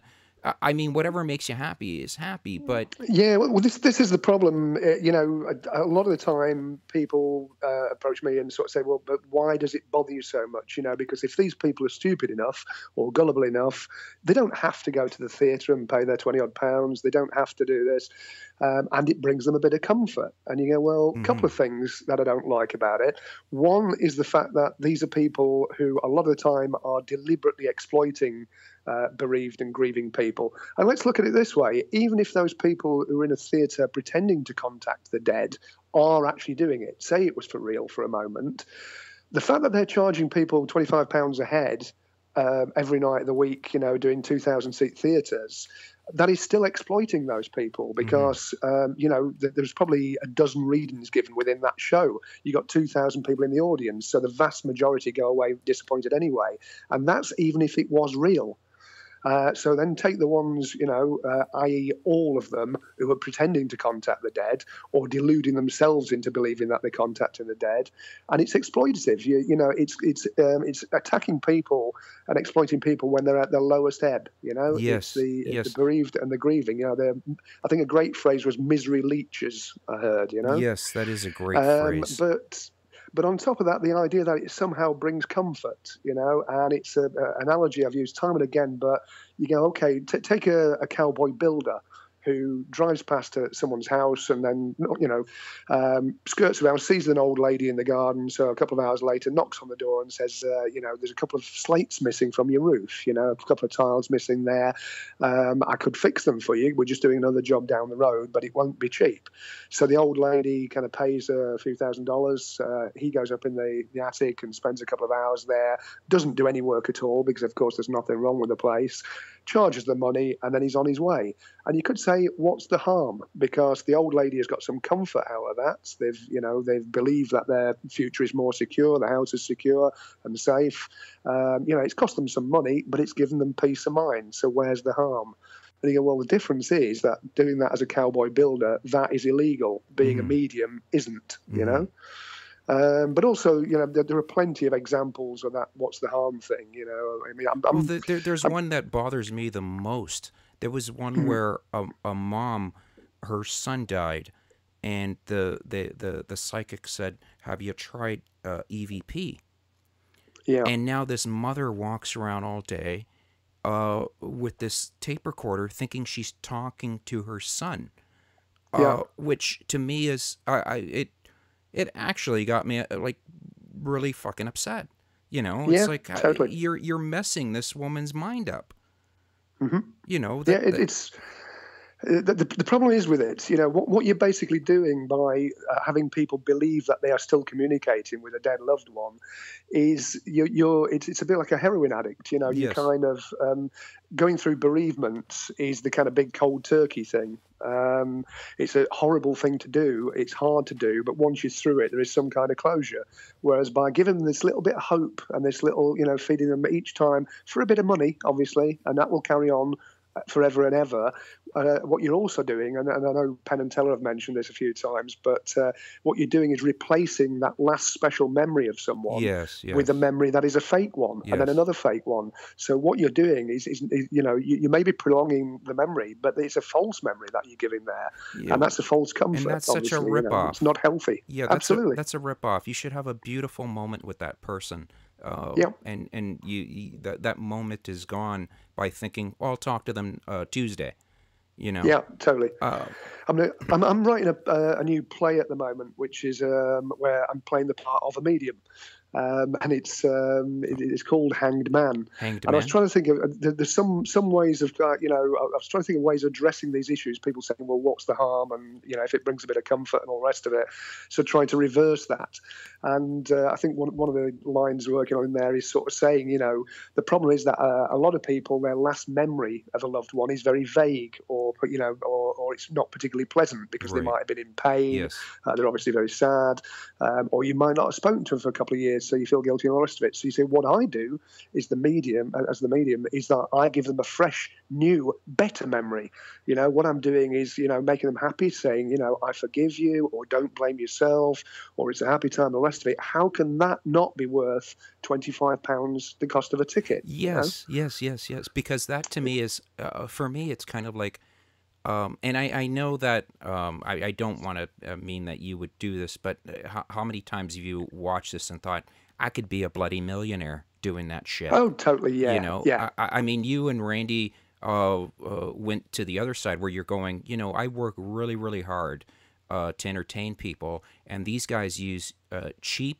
I mean, whatever makes you happy is happy, but Yeah, well, this is the problem. You know, a lot of the time people approach me and sort of say, "Well, but why does it bother you so much?" You know, because if these people are stupid enough or gullible enough, they don't have to go to the theatre and pay their 20 odd pounds. They don't have to do this, and it brings them a bit of comfort. And you go, well, a couple of things that I don't like about it. One is the fact that these are people who, a lot of the time, are deliberately exploiting bereaved and grieving people. And let's look at it this way. Even if those people who are in a theatre pretending to contact the dead are actually doing it, say it was for real for a moment, the fact that they're charging people £25 a head every night of the week, you know, doing 2,000-seat theatres, that is still exploiting those people because, you know, there's probably a dozen readings given within that show. You got 2,000 people in the audience, so the vast majority go away disappointed anyway. And that's even if it was real. So then take the ones, you know, i.e. all of them who are pretending to contact the dead or deluding themselves into believing that they're contacting the dead, and it's exploitative. You know, it's attacking people and exploiting people when they're at their lowest ebb. You know, yes, it's the bereaved and the grieving. You know, I think a great phrase was "misery leeches." I heard. You know, yes, that is a great phrase. But on top of that, the idea that it somehow brings comfort, you know, and it's an analogy I've used time and again, but you go, okay, take a cowboy builder who drives past someone's house and then, you know, skirts around, sees an old lady in the garden. So a couple of hours later, knocks on the door and says, you know, there's a couple of slates missing from your roof, you know, a couple of tiles missing there. I could fix them for you. We're just doing another job down the road, but it won't be cheap. So the old lady kind of pays a few $1,000s. He goes up in the attic and spends a couple of hours there, doesn't do any work at all because, of course, there's nothing wrong with the place, charges the money, and then he's on his way. And you could say, what's the harm? Because the old lady has got some comfort out of that. They've believed that their future is more secure, the house is secure and safe. You know, it's cost them some money, but it's given them peace of mind. So where's the harm? And you go, well, the difference is that doing that as a cowboy builder, that is illegal. Being a medium isn't, you know? But also, you know, there are plenty of examples of that "what's the harm" thing. You know, I mean, there's one that bothers me the most. There was one where a mom, her son died, and the psychic said, "Have you tried EVP?" Yeah. And now this mother walks around all day with this tape recorder, thinking she's talking to her son. Which to me is it actually got me like really fucking upset. You know, it's like totally. You're messing this woman's mind up. You know, it's the problem is with it. You know, what you're basically doing by having people believe that they are still communicating with a dead loved one is it's a bit like a heroin addict. You know, you kind of going through bereavement is the kind of big cold turkey thing. It's a horrible thing to do. It's hard to do, but once you're through it, there is some kind of closure. Whereas by giving them this little bit of hope and this little, you know, feeding them each time for a bit of money, obviously, and that will carry on forever and ever. What you're also doing, and I know Penn and Teller have mentioned this a few times, but what you're doing is replacing that last special memory of someone with a memory that is a fake one, and then another fake one. So what you're doing is you know, you may be prolonging the memory, but it's a false memory that you're giving there, and that's a false comfort. And that's such a rip-off. You know, it's not healthy. Yeah, absolutely. That's a rip-off. You should have a beautiful moment with that person. And that moment is gone by thinking, well, I'll talk to them Tuesday. You know. Yeah, totally. I'm writing a new play at the moment, which is where I'm playing the part of a medium. And it's called Hanged Man. And I was trying to think of there's some ways of you know, I was trying to think of ways of addressing these issues. People saying, well, what's the harm? And you know, if it brings a bit of comfort and all the rest of it. So trying to reverse that. And I think one of the lines we're working on in there is sort of saying, you know, the problem is that a lot of people, their last memory of a loved one is very vague, or you know, or it's not particularly pleasant because they might have been in pain. They're obviously very sad, or you might not have spoken to them for a couple of years. years, so you feel guilty and all the rest of it. So you say, what I do is the medium is that I give them a fresh, new, better memory. What I'm doing is, making them happy, saying, I forgive you, or don't blame yourself, or it's a happy time, the rest of it. How can that not be worth £25, the cost of a ticket? Yes, yes, because that to me is, for me, it's kind of like, and I know that I don't want to mean that you would do this, but how many times have you watched this and thought, I could be a bloody millionaire doing that shit? Oh, totally, yeah. Yeah. I mean, you and Randy went to the other side where you're going, I work really, really hard to entertain people, and these guys use cheap,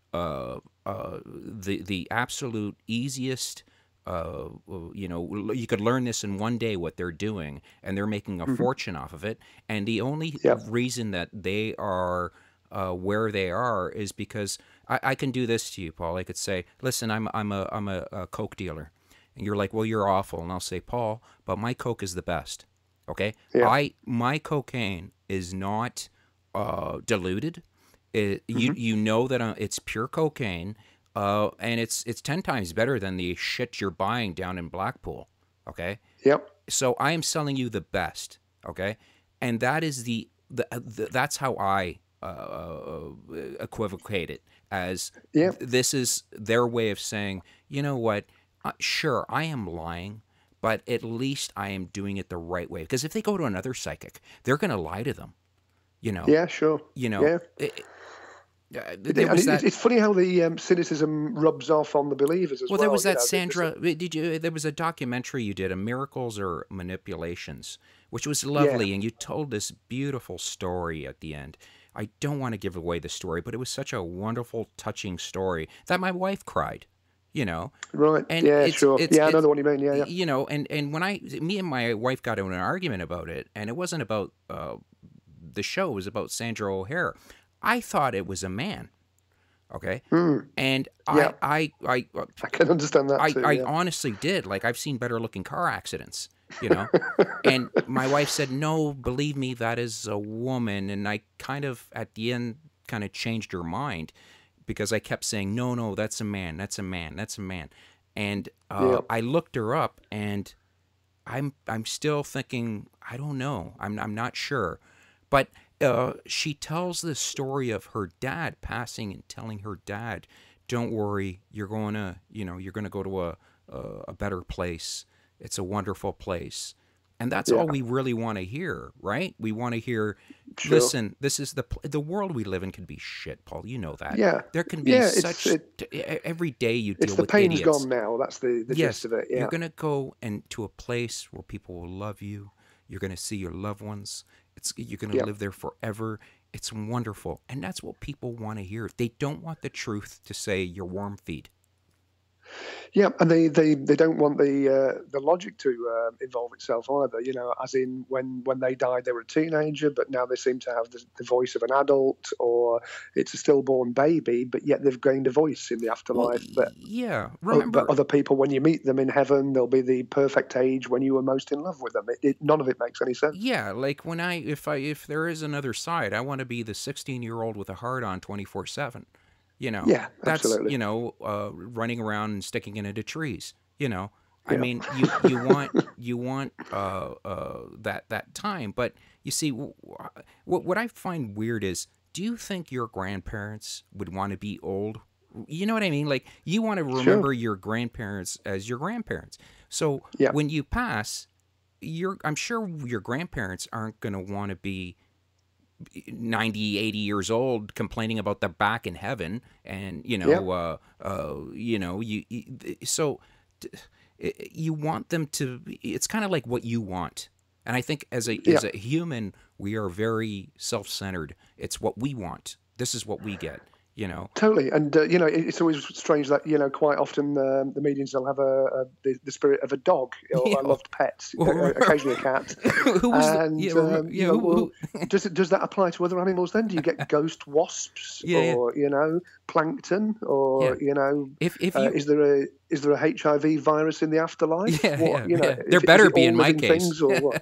the absolute easiest. You could learn this in one day what they're doing, and they're making a fortune off of it. And the only reason that they are where they are is because I can do this to you, Paul. I could say, listen, I'm a Coke dealer, and you're like, well, you're awful, and I'll say, Paul, but my Coke is the best. Okay, my cocaine is not diluted. You know that it's pure cocaine. And it's 10 times better than the shit you're buying down in Blackpool, okay? Yep. So I am selling you the best, okay? And that is that's how I equivocate it as this is their way of saying, you know what? Sure, I am lying, but at least I am doing it the right way. Because if they go to another psychic, they're going to lie to them, Yeah, sure. Yeah. It's funny how the cynicism rubs off on the believers as well. Well, there was that Sandra. There was a documentary you did, Miracles or Manipulations, which was lovely, and you told this beautiful story at the end. I don't want to give away the story, but it was such a wonderful, touching story that my wife cried. Right? And sure. I know the one you mean. Yeah. And when me and my wife got in an argument about it, and it wasn't about the show; it was about Sandra O'Hare. I thought it was a man, okay? And I can understand that too. I honestly did. Like, I've seen better looking car accidents, And my wife said, no, believe me, that is a woman. And I kind of, at the end, kind of changed her mind because I kept saying, no, that's a man, that's a man, that's a man. And I looked her up, and I'm still thinking, I don't know, I'm not sure, but. She tells the story of her dad passing and telling her dad, "Don't worry, you're going to go to a better place. It's a wonderful place." And that's all we really want to hear, right? We want to hear, listen, this is the world we live in can be shit, Paul. You know that. Yeah. There can be every day you deal with idiots. The pain's gone now. That's the gist of it. Yeah. You're going to go to a place where people will love you. You're going to see your loved ones. You're going to live there forever. It's wonderful. And that's what people want to hear. They don't want the truth to say you're warm feed. Yeah, and they don't want the logic to involve itself either. As in when they died, they were a teenager, but now they seem to have the voice of an adult, or it's a stillborn baby, but yet they've gained a voice in the afterlife. Remember, but other people, when you meet them in heaven, they'll be the perfect age when you were most in love with them. None of it makes any sense. Yeah, like if there is another side, I want to be the 16-year-old with a heart on 24/7. Yeah, that's absolutely. Running around and sticking it into trees. I mean, you want that time, but you see, what I find weird is, do you think your grandparents would want to be old? You know what I mean? Like, you want to remember your grandparents as your grandparents. So when you pass, I'm sure your grandparents aren't going to want to be 90, 80 years old complaining about their back in heaven, and so you want them to. It's kind of like what you want, and I think as a human, we are very self-centered. It's what we want. This is what we get. Totally, and it's always strange that quite often the mediums will have the spirit of a dog or loved pets, occasionally a cat. Does that apply to other animals? Then do you get ghost wasps or plankton or is there a HIV virus in the afterlife? There better be in my case. Or what,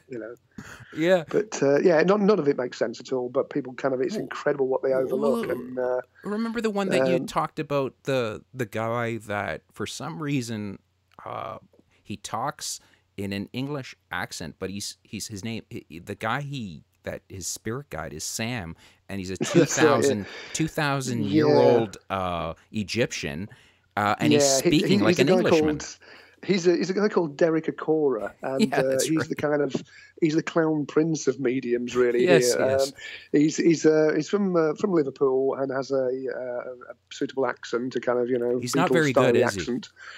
But none of it makes sense at all. But people it's incredible what they overlook. And remember the one that you talked about, the guy that for some reason he talks in an English accent, but he's his name, the guy that his spirit guide is Sam, and he's a 2000 year old Egyptian, and he's speaking like an Englishman. He's a guy called Derek Acora, and he's right. He's the clown prince of mediums, really. Yes, here. yes. He's from Liverpool and has a suitable accent to kind of He's not very good, is he?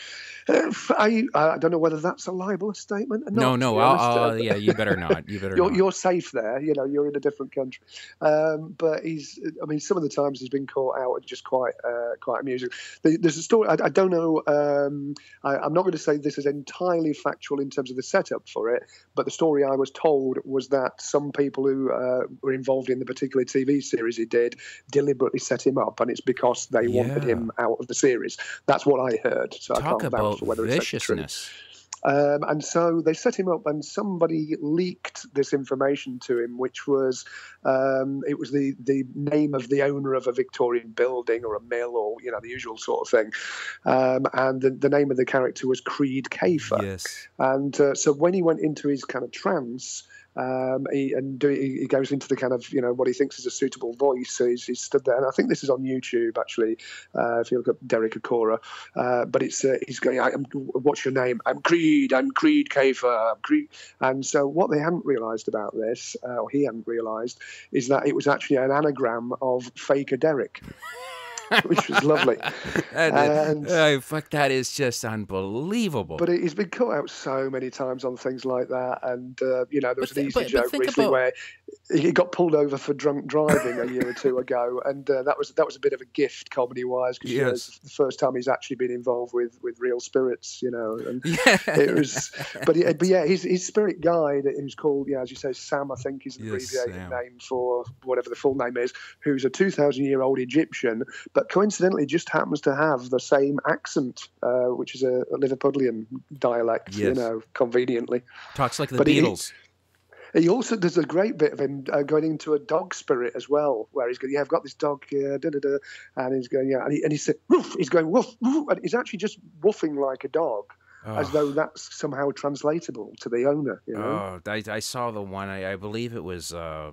I don't know whether that's a libel statement or not. No. Yeah, you better not. You better not. You're safe there. You're in a different country. But some of the times he's been caught out are just quite amusing. There's a story. I don't know. I'm not going to say this is entirely factual in terms of the setup for it, but the story I was told was that some people who were involved in the particular TV series he did deliberately set him up, and it's because they wanted him out of the series. That's what I heard. So I can't vouch for whether viciousness. It's and so they set him up, and somebody leaked this information to him, which was it was the name of the owner of a Victorian building or a mill, or the usual sort of thing, and the name of the character was Creed Kafer. Yes. And so when he went into his kind of trance, he goes into the kind of what he thinks is a suitable voice. So he's stood there, and I think this is on YouTube actually. If you look up Derek Acora, but it's he's going, "What's your name? I'm Creed Kafer. I'm Creed." And so what they hadn't realised about this, or he hadn't realised, is that it was actually an anagram of Faker Derek. Which was lovely. Fuck, that is just unbelievable. But he's been caught out so many times on things like that. And, there was an easy joke recently where he got pulled over for drunk driving a year or two ago. And that was a bit of a gift comedy-wise, because it's the first time he's actually been involved with real spirits, And it was, but his spirit guide, who's called, as you say, Sam, I think is an abbreviated name for whatever the full name is, who's a 2,000-year-old Egyptian, but coincidentally just happens to have the same accent, which is a Liverpudlian dialect, conveniently. Talks like the Beatles. He also does a great bit of him going into a dog spirit as well, where he's going, I've got this dog here, and he's going, and he said, woof, he's going, woof, woof, and he's actually just woofing like a dog. As though that's somehow translatable to the owner. Oh, I saw the one, I believe it was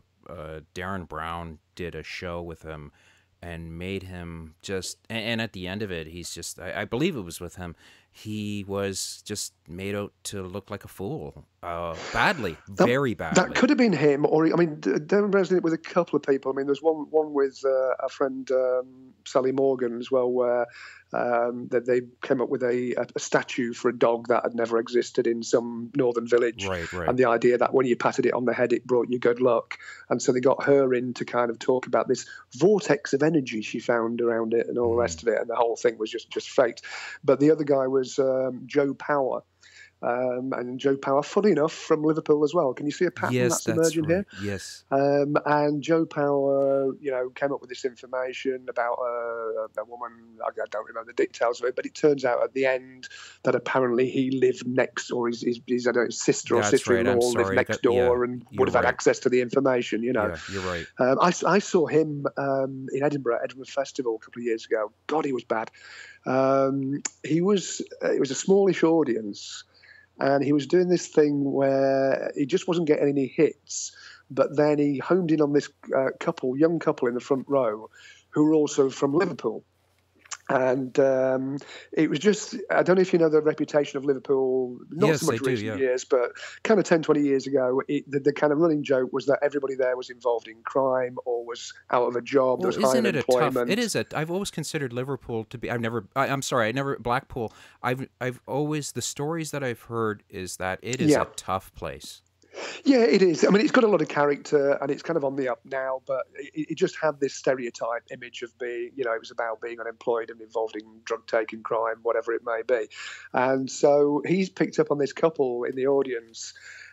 Darren Brown did a show with him, and made him just, and at the end of it, he's just, I believe it was with him, he was just made out to look like a fool, badly, very badly. That could have been him, or, Darren Brown's did it with a couple of people. There's one with our friend Sally Morgan as well, where that they came up with a statue for a dog that had never existed in some northern village. Right. And the idea that when you patted it on the head, it brought you good luck. And so they got her in to kind of talk about this vortex of energy she found around it and all the rest of it. And the whole thing was just fate. But the other guy was Joe Power. And Joe Power, funny enough, from Liverpool as well. Can you see a pattern that's emerging here? Yes. And Joe Power, came up with this information about a woman. I don't remember the details of it, but it turns out at the end that apparently he lived next, or his sister or sister-in-law lived next door and would have had access to the information. Yeah, you're right. I saw him in Edinburgh Festival a couple of years ago. God, he was bad. It was a smallish audience. And he was doing this thing where he just wasn't getting any hits, but then he honed in on this young couple in the front row, who were also from Liverpool. And it was just, I don't know if you know the reputation of Liverpool, not so much recent years, but kind of 10, 20 years ago, the kind of running joke was that everybody there was involved in crime or was out of a job. Well, there was high unemployment. I've always considered Liverpool to be, Blackpool, I've always, the stories that I've heard is that it is a tough place. Yeah, it is. It's got a lot of character, and it's kind of on the up now, but it just had this stereotype image of being, it was about being unemployed and involved in drug-taking crime, whatever it may be. And so he's picked up on this couple in the audience,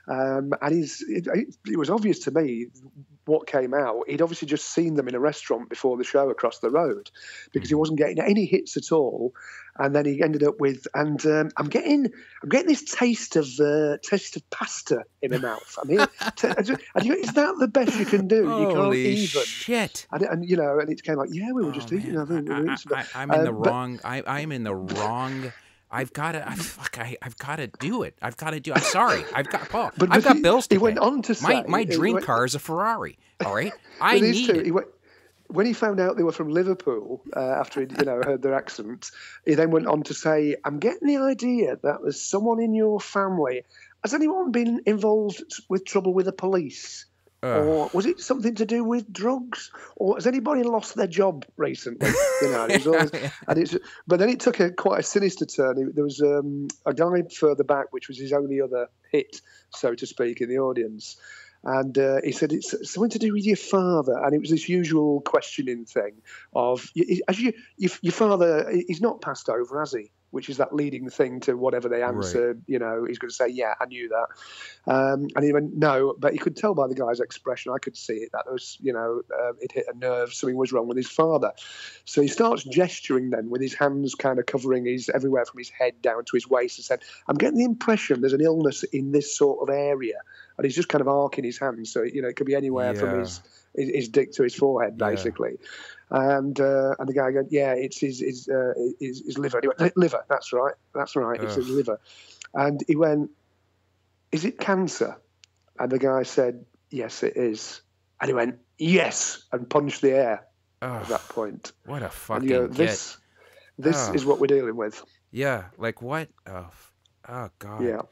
And it was obvious to me what came out. He'd obviously just seen them in a restaurant before the show across the road, because he wasn't getting any hits at all. And then he ended up with, and I'm getting this taste of pasta in my mouth. I mean, is that the best you can do? You can't Holy even. shit! And you know, and it came like, yeah, we were just eating. I'm in the wrong. I'm in the wrong. I've got to do it. I've got to do. I'm sorry. I've got bills to pay. He went on to say, my dream car is a Ferrari. All right, I need it. When he found out they were from Liverpool, after he'd heard their accent, he then went on to say, "I'm getting the idea that there's someone in your family. Has anyone been involved with trouble with the police? Or was it something to do with drugs? Or has anybody lost their job recently?" And it was always, but then it took quite a sinister turn. There was a guy further back, which was his only other hit, so to speak, in the audience. And he said, it's something to do with your father. And it was this usual questioning thing of, your father, he's not passed over, has he? Which is that leading thing to whatever they answer. Right. He's going to say, yeah, I knew that. And he went, no, but he could tell by the guy's expression, I could see it, that was, it hit a nerve, something was wrong with his father. So he starts gesturing then with his hands kind of covering everywhere from his head down to his waist, and said, I'm getting the impression there's an illness in this sort of area. And he's just kind of arcing his hands. So, it could be anywhere from his dick to his forehead, basically. Yeah. And the guy goes, yeah, it's his liver. And he went, liver, that's right. It's his liver. And he went, is it cancer? And the guy said, yes, it is. And he went, yes, and punched the air at that point. What a fucking this is what we're dealing with. Yeah, like what? Oh God. Yeah.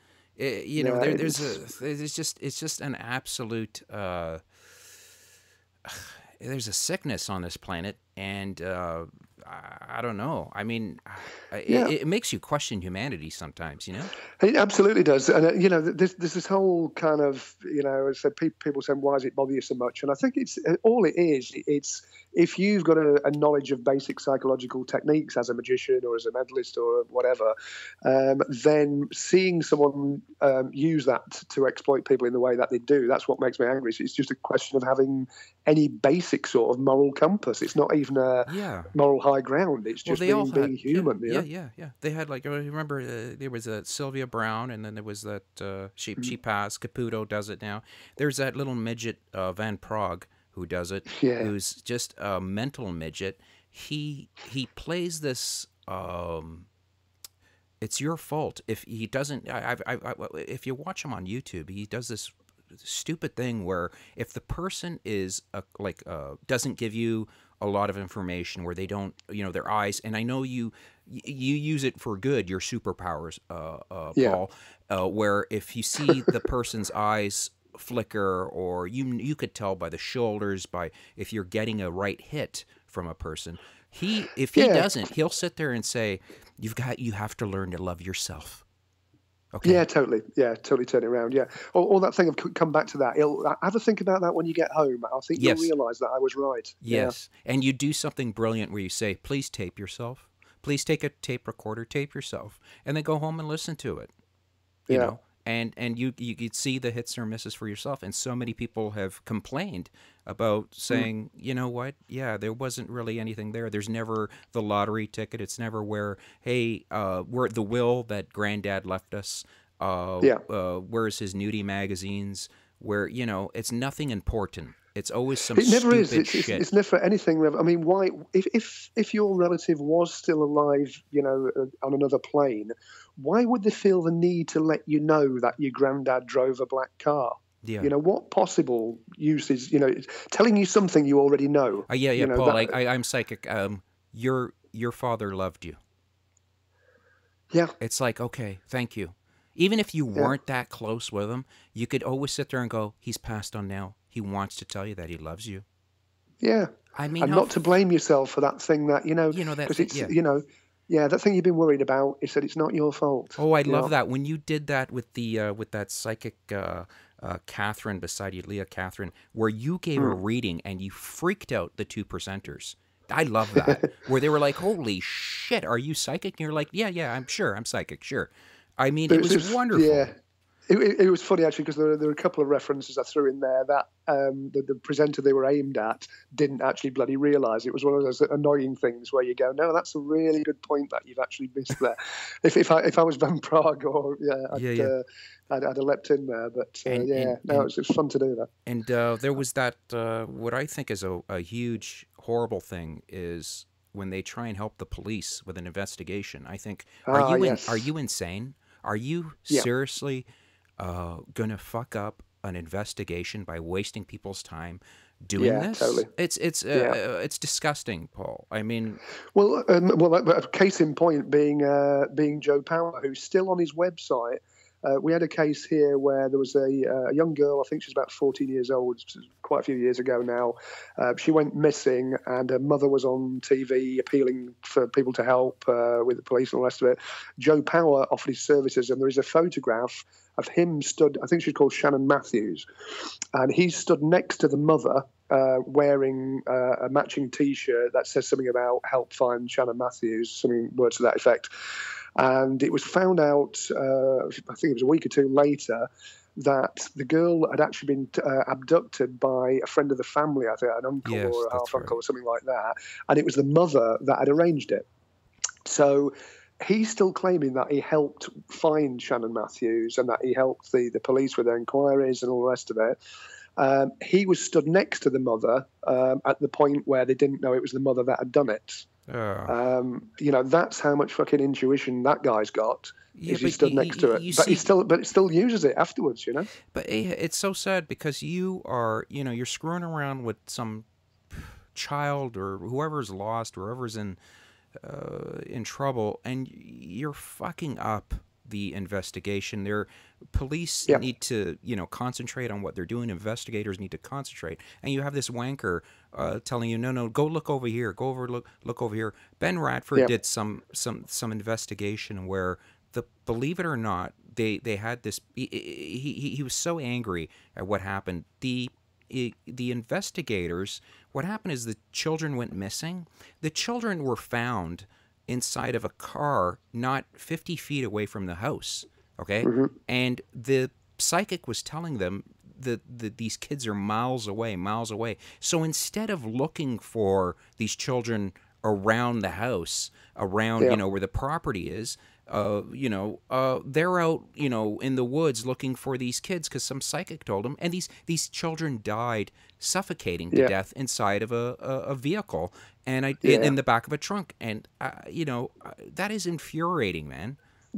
It's just an absolute. There's a sickness on this planet, and I don't know. I mean, it makes you question humanity sometimes, It absolutely does. And, there's this whole kind of, so people saying, why does it bother you so much? And I think it's all it is. It's if you've got a knowledge of basic psychological techniques as a magician or as a mentalist or whatever, then seeing someone use that to exploit people in the way that they do, that's what makes me angry. So it's just a question of having any basic sort of moral compass. It's not even a moral high ground. It's just being human. Yeah. They had, like, I remember there was a Sylvia Brown, and then there was that she passed. Caputo does it now. There's that little midget Van Prague who does it, who's just a mental midget. He plays this. It's your fault if he doesn't. If you watch him on YouTube, he does this stupid thing where if the person is doesn't give you a lot of information, where they don't, their eyes, and I know you use it for good, your superpowers, Paul, where if you see the person's eyes flicker, or you could tell by the shoulders, by if you're getting a right hit from a person. If he doesn't, he'll sit there and say, you have to learn to love yourself. Okay. Yeah, totally. Yeah, totally turn it around. Yeah. All that thing of come back to that. Have a think about that when you get home. I think you'll realize that I was right. Yes. Yeah. And you do something brilliant where you say, please tape yourself. Please take a tape recorder, tape yourself, and then go home and listen to it. You know? And you could see the hits or misses for yourself. And so many people have complained about saying, you know what? Yeah, there wasn't really anything there. There's never the lottery ticket. It's never where, hey, we're the will that Granddad left us. Where's his nudie magazines? Where, it's nothing important. It's always some stupid shit. It's never anything. I mean, why? If your relative was still alive, on another plane, why would they feel the need to let you know that your granddad drove a black car? Yeah. What possible use is, telling you something you already know? Paul, I'm psychic. Your father loved you. Yeah. It's like, okay, thank you. Even if you weren't that close with him, you could always sit there and go, he's passed on now. He wants to tell you that he loves you. Yeah. I mean, and not to blame yourself for that thing that, that thing you've been worried about. He said it's not your fault. Oh, I love that. When you did that with the with that psychic Catherine beside you, Leah Catherine, where you gave a reading and you freaked out the 2%ers. I love that. Where they were like, holy shit, are you psychic? And you're like, yeah, I'm sure. I'm psychic, sure. I mean, it was wonderful. It was funny actually because there were a couple of references I threw in there that the presenter they were aimed at didn't actually bloody realise. It was one of those annoying things where you go, no, that's a really good point that you've actually missed there. if I was Van Prague, or I'd have leapt in there. But it was fun to do that. And there was that what I think is a huge horrible thing is when they try and help the police with an investigation. I think, are you insane? Are you seriously going to fuck up an investigation by wasting people's time doing this? Totally. It's disgusting, Paul. I mean, a case in point being Joe Power, who's still on his website. We had a case here where there was a young girl, I think she's about 14 years old, quite a few years ago now. She went missing, and her mother was on TV appealing for people to help with the police and all the rest of it. Joe Power offered his services, and there is a photograph of him stood, I think she's called Shannon Matthews, and he stood next to the mother wearing a matching T-shirt that says something about help find Shannon Matthews, something words to that effect. And it was found out, I think it was a week or two later, that the girl had actually been abducted by a friend of the family, I think, an uncle or a half-uncle or something like that. And it was the mother that had arranged it. So he's still claiming that he helped find Shannon Matthews and that he helped the police with their inquiries and all the rest of it. He was stood next to the mother at the point where they didn't know it was the mother that had done it. That's how much fucking intuition that guy's got. He stood next to it, but he still uses it afterwards. But it's so sad because you are, you're screwing around with some child or whoever's lost, or whoever's in trouble, and you're fucking up the investigation. Police need to, concentrate on what they're doing. Investigators need to concentrate. And you have this wanker telling you, no, go look over here. Look over here. Ben Radford did some investigation where believe it or not, they had this. He was so angry at what happened. The investigators. What happened is the children went missing. The children were found inside of a car not 50 feet away from the house, okay? Mm-hmm. And the psychic was telling them that these kids are miles away. So instead of looking for these children around the house, around, where the property is, they're out, in the woods looking for these kids because some psychic told them. And these children died suffocating to death inside of a vehicle and in the back of a trunk. And, that is infuriating, man.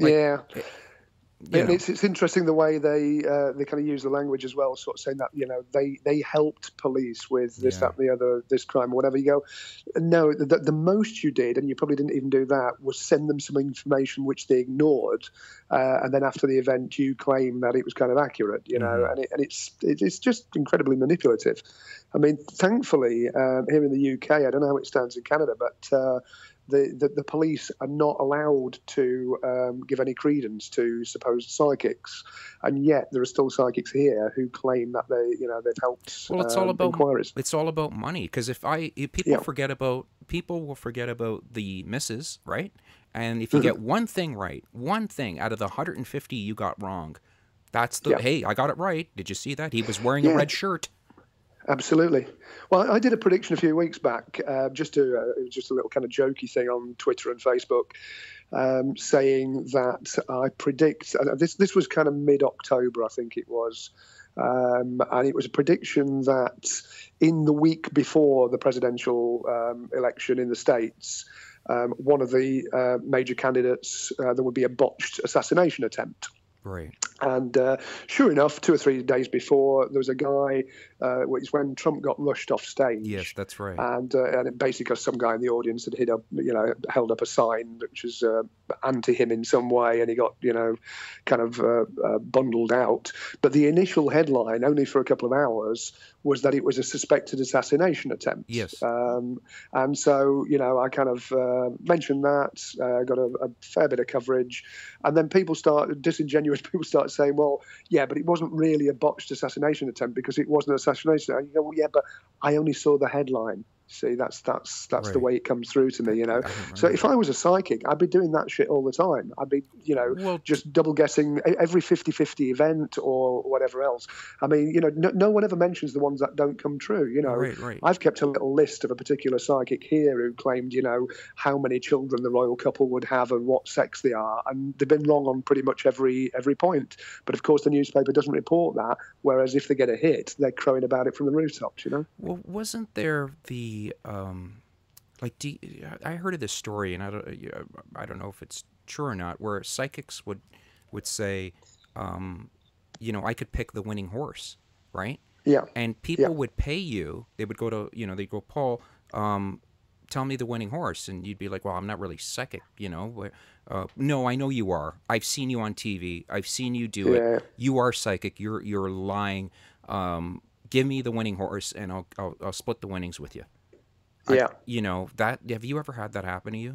It's interesting the way they kind of use the language as well, sort of saying that they helped police with this, that, and the other, this crime or whatever. You go, no, the most you did, and you probably didn't even do that, was send them some information which they ignored, and then after the event you claim that it was kind of accurate, and it's just incredibly manipulative. I mean, thankfully here in the UK, I don't know how it stands in Canada, but the police are not allowed to give any credence to supposed psychics, and yet there are still psychics here who claim that they've helped. Well, it's all about inquiries. It's all about money, because if people will forget about the misses, right? And if you get one thing right, one thing out of the 150 you got wrong, that's hey, I got it right. Did you see that? He was wearing a red shirt. Absolutely. Well, I did a prediction a few weeks back, just a little kind of jokey thing on Twitter and Facebook, saying that I predict this was kind of mid-October, I think it was, and it was a prediction that in the week before the presidential election in the States, one of the major candidates, there would be a botched assassination attempt. Right. And sure enough, 2 or 3 days before, there was a guy, it's when Trump got rushed off stage. Yes, that's right. And basically some guy in the audience had held up a sign which was anti him in some way, and he got, kind of bundled out. But the initial headline, only for a couple of hours, was that it was a suspected assassination attempt. Yes. And so, I kind of mentioned that, got a fair bit of coverage, and then disingenuous people started saying, well, yeah, but it wasn't really a botched assassination attempt because it wasn't an assassination. And you go, well, yeah, but I only saw the headline. See, that's the Right. way it comes through to me, you know. I don't So remember if that. I was a psychic, I'd be doing that shit all the time. I'd be, you know, Well, just double guessing every 50-50 event or whatever else. I mean, you know, no one ever mentions the ones that don't come true. You know, right, right. I've kept a little list of a particular psychic here who claimed, you know, how many children the royal couple would have and what sex they are, and they've been wrong on pretty much every point. But of course, the newspaper doesn't report that. Whereas if they get a hit, they're crowing about it from the rooftops. You know. Well, wasn't there the like I heard of this story, and I don't know if it's true or not, where psychics would say, you know, I could pick the winning horse, right? Yeah. And Yeah. people would pay you. They would go to, you know, they'd go, Paul, tell me the winning horse, and you'd be like, well, I'm not really psychic, you know. No, I know you are. I've seen you on TV. I've seen you do it. Yeah. You are psychic. You're lying. Give me the winning horse, and I'll split the winnings with you. Yeah. You know that. Have you ever had that happen to you?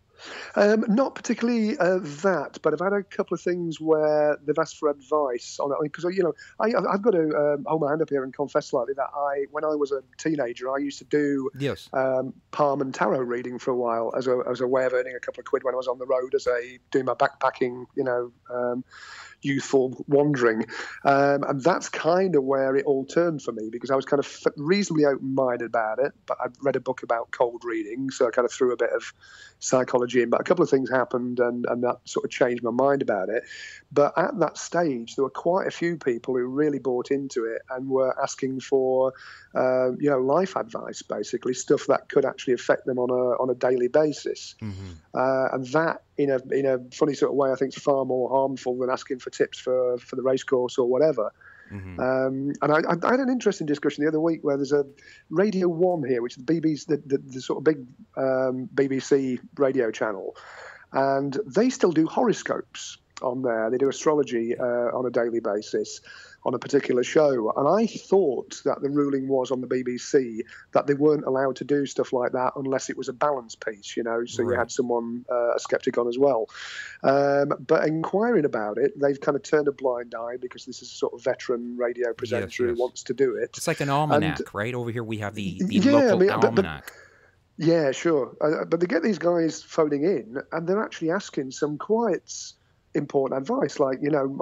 Not particularly that, but I've had a couple of things where they've asked for advice on it. Because, you know, I've got to hold my hand up here and confess slightly that when I was a teenager, I used to do Yes. palm and tarot reading for a while as a way of earning a couple of quid when I was on the road doing my backpacking, you know, youthful wandering. And that's kind of where it all turned for me, because I was kind of reasonably open-minded about it, but I'd read a book about cold reading, so I kind of threw a bit of psychology in. But a couple of things happened, and that sort of changed my mind about it. But at that stage, there were quite a few people who really bought into it and were asking for, you know, life advice, basically, stuff that could actually affect them on a daily basis. Mm-hmm. And that, in a funny sort of way, I think is far more harmful than asking for tips for the race course or whatever. Mm-hmm. And I had an interesting discussion the other week where there's a Radio 1 here, which is the BBC, the sort of big BBC radio channel, and they still do horoscopes on there. They do astrology on a daily basis on a particular show. And I thought that the ruling was on the BBC that they weren't allowed to do stuff like that unless it was a balance piece, you know, so Right. you had someone, a skeptic on as well. But inquiring about it, they've kind of turned a blind eye because this is a sort of veteran radio presenter who wants to do it. It's like an almanac, right? Over here we have the Yeah, local I mean, almanac. Yeah, sure. But they get these guys phoning in, and they're actually asking some quite important advice, like, you know,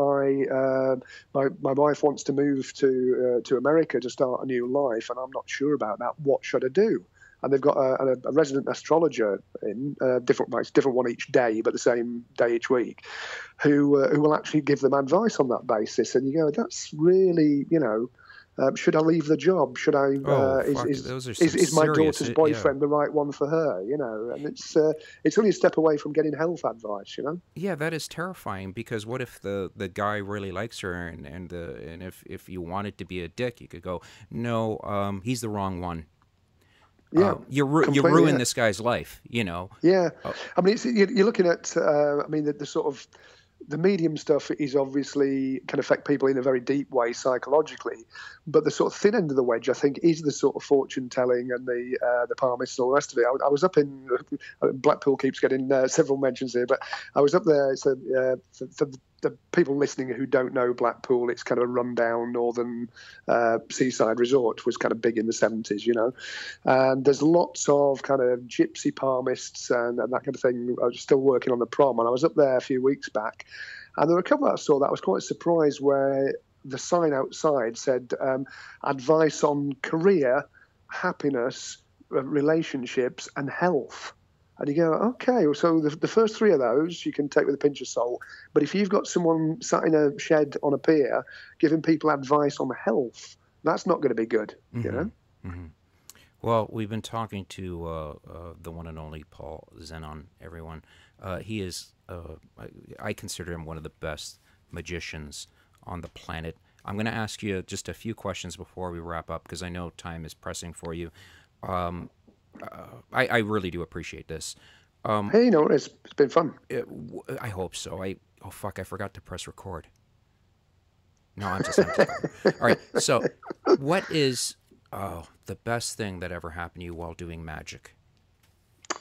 my wife wants to move to America to start a new life, and I'm not sure about that. What should I do? And they've got a resident astrologer in, different one each day, but the same day each week, who will actually give them advice on that basis. And you go, that's really, you know. Should I leave the job? Should I? Is my daughter's boyfriend the right one for her? You know, and it's only a step away from getting health advice. You know. Yeah, that is terrifying, because what if the guy really likes her, and if you wanted to be a dick, you could go, no, he's the wrong one. Yeah, you ruin this guy's life. You know. Yeah, I mean, you're looking at. I mean, the sort of. The medium stuff is obviously can affect people in a very deep way psychologically, but the sort of thin end of the wedge, I think, is the sort of fortune telling and the palmists and all the rest of it. I was up in Blackpool, keeps getting several mentions here, but I was up there. So for the people listening who don't know Blackpool, it's kind of a rundown northern seaside resort, was kind of big in the 70s, you know. And there's lots of kind of gypsy palmists and that kind of thing. I was still working on the prom, and I was up there a few weeks back. And there were a couple that I saw that I was quite surprised, where the sign outside said advice on career, happiness, relationships, and health. And you go, okay, so the first three of those you can take with a pinch of salt. But if you've got someone sat in a shed on a pier giving people advice on health, that's not going to be good, you know? Mm-hmm. Well, we've been talking to the one and only Paul Zenon, everyone. He is, I consider him one of the best magicians on the planet. I'm going to ask you just a few questions before we wrap up, because I know time is pressing for you. I really do appreciate this. Hey, no, it's been fun. I hope so. Oh, fuck, I forgot to press record. No, I'm just all right, so what is the best thing that ever happened to you while doing magic?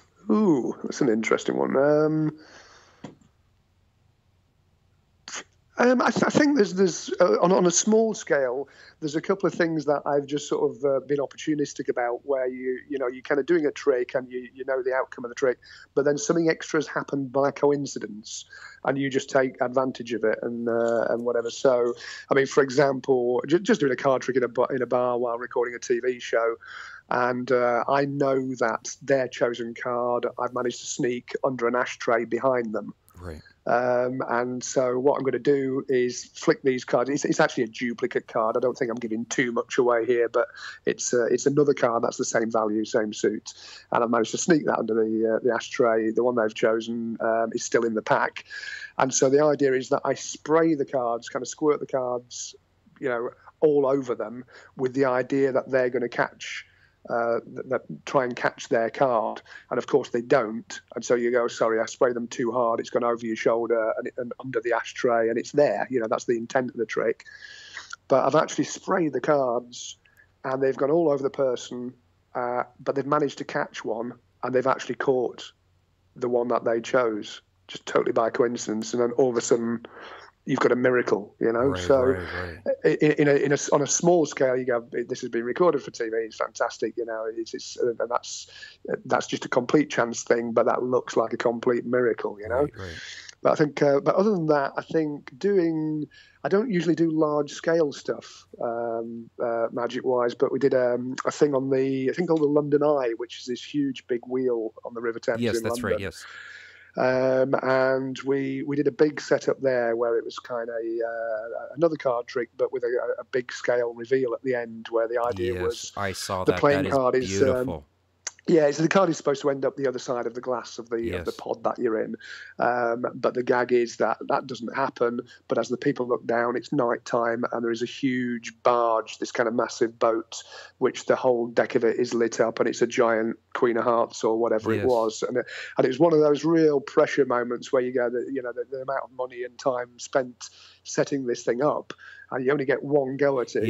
Ooh, that's an interesting one. I think there's on a small scale, there's a couple of things that I've just sort of been opportunistic about, where you're kind of doing a trick and you know the outcome of the trick, but then something extra has happened by coincidence, and you just take advantage of it and whatever. So, I mean, for example, just doing a card trick in a bar while recording a TV show. And I know that their chosen card, I've managed to sneak under an ashtray behind them. Right. And so what I'm going to do is flick these cards. It's actually a duplicate card. I don't think I'm giving too much away here, but it's another card that's the same value, same suit. And I've managed to sneak that under the ashtray. The one they've chosen is still in the pack. And so the idea is that I spray the cards, kind of squirt the cards, all over them, with the idea that they're going to catch. That try and catch their card, and of course they don't, and so you go, sorry, I sprayed them too hard, it's gone over your shoulder and under the ashtray, and it's there. That's the intent of the trick. But I've actually sprayed the cards, and they've gone all over the person, but they've managed to catch one, and they've actually caught the one that they chose, just totally by coincidence, and then all of a sudden you've got a miracle, Right, So, right. on a small scale, you go, this has been recorded for TV. It's fantastic, and that's just a complete chance thing, but that looks like a complete miracle, Right. But I think, but other than that, I think I don't usually do large scale stuff, magic wise, but we did a thing on I think called the London Eye, which is this huge big wheel on the River Thames. Yes, in that's London. right. Yes. And we did a big setup there where it was kind of another card trick, but with a big scale reveal at the end, where the idea was I saw the that. playing That card is beautiful. So the card is supposed to end up the other side of the glass of the pod that you're in, but the gag is that doesn't happen. But as the people look down, it's night time, and there is a huge barge, this kind of massive boat, which the whole deck of it is lit up, and it's a giant Queen of Hearts or whatever it was, and it was one of those real pressure moments where you go, the amount of money and time spent setting this thing up, and you only get one go at it,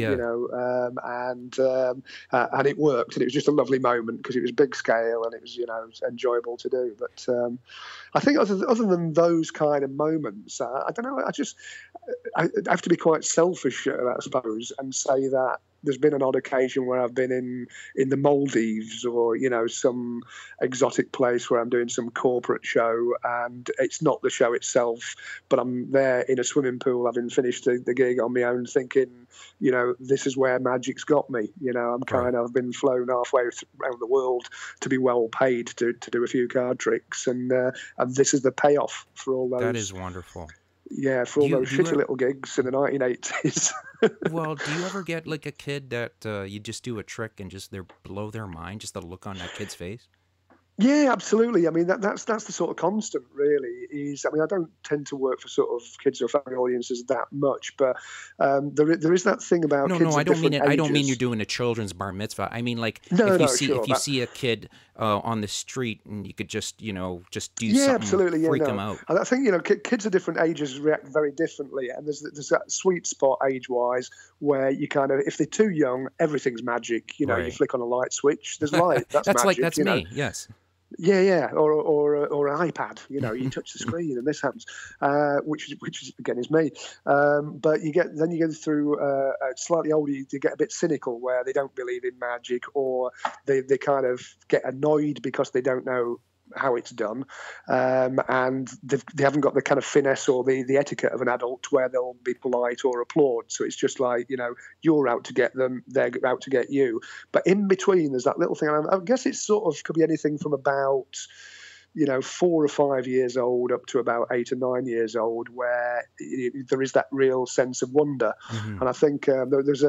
and it worked, and it was just a lovely moment because it was big scale and it was enjoyable to do. But I think other than those kind of moments, I don't know. I have to be quite selfish, I suppose, and say that there's been an odd occasion where I've been in the Maldives or some exotic place where I'm doing some corporate show, and it's not the show itself, but I'm there in a swimming pool having finished the gig on my own, thinking, this is where magic's got me. I've been flown halfway around the world to be well paid to do a few card tricks, and this is the payoff for all those. That is wonderful. Yeah, for all those shitty little gigs in the 1980s. Well, do you ever get like a kid that you just do a trick and just they blow their mind, just the look on that kid's face? Yeah, absolutely. I mean, that's the sort of constant, really. I don't tend to work for sort of kids or family audiences that much, but there is that thing about kids. No, I don't mean it. Ages. I don't mean you're doing a children's bar mitzvah. I mean, like, if you see a kid on the street and you could just do something, absolutely, freak them out. And I think kids of different ages react very differently, and there's that sweet spot age-wise where you kind of, if they're too young, everything's magic. You flick on a light switch, there's light. That's magic. That's me. Yes. Yeah, or an iPad. You touch the screen and this happens, which again is me. But you get through slightly older, you get a bit cynical where they don't believe in magic, or they kind of get annoyed because they don't know how it's done, and they haven't got the kind of finesse or the etiquette of an adult where they'll be polite or applaud. So it's just like, you're out to get them, they're out to get you. But in between, there's that little thing. I guess it's sort of could be anything from about 4 or 5 years old up to about 8 or 9 years old, where there is that real sense of wonder. Mm-hmm. And I think there's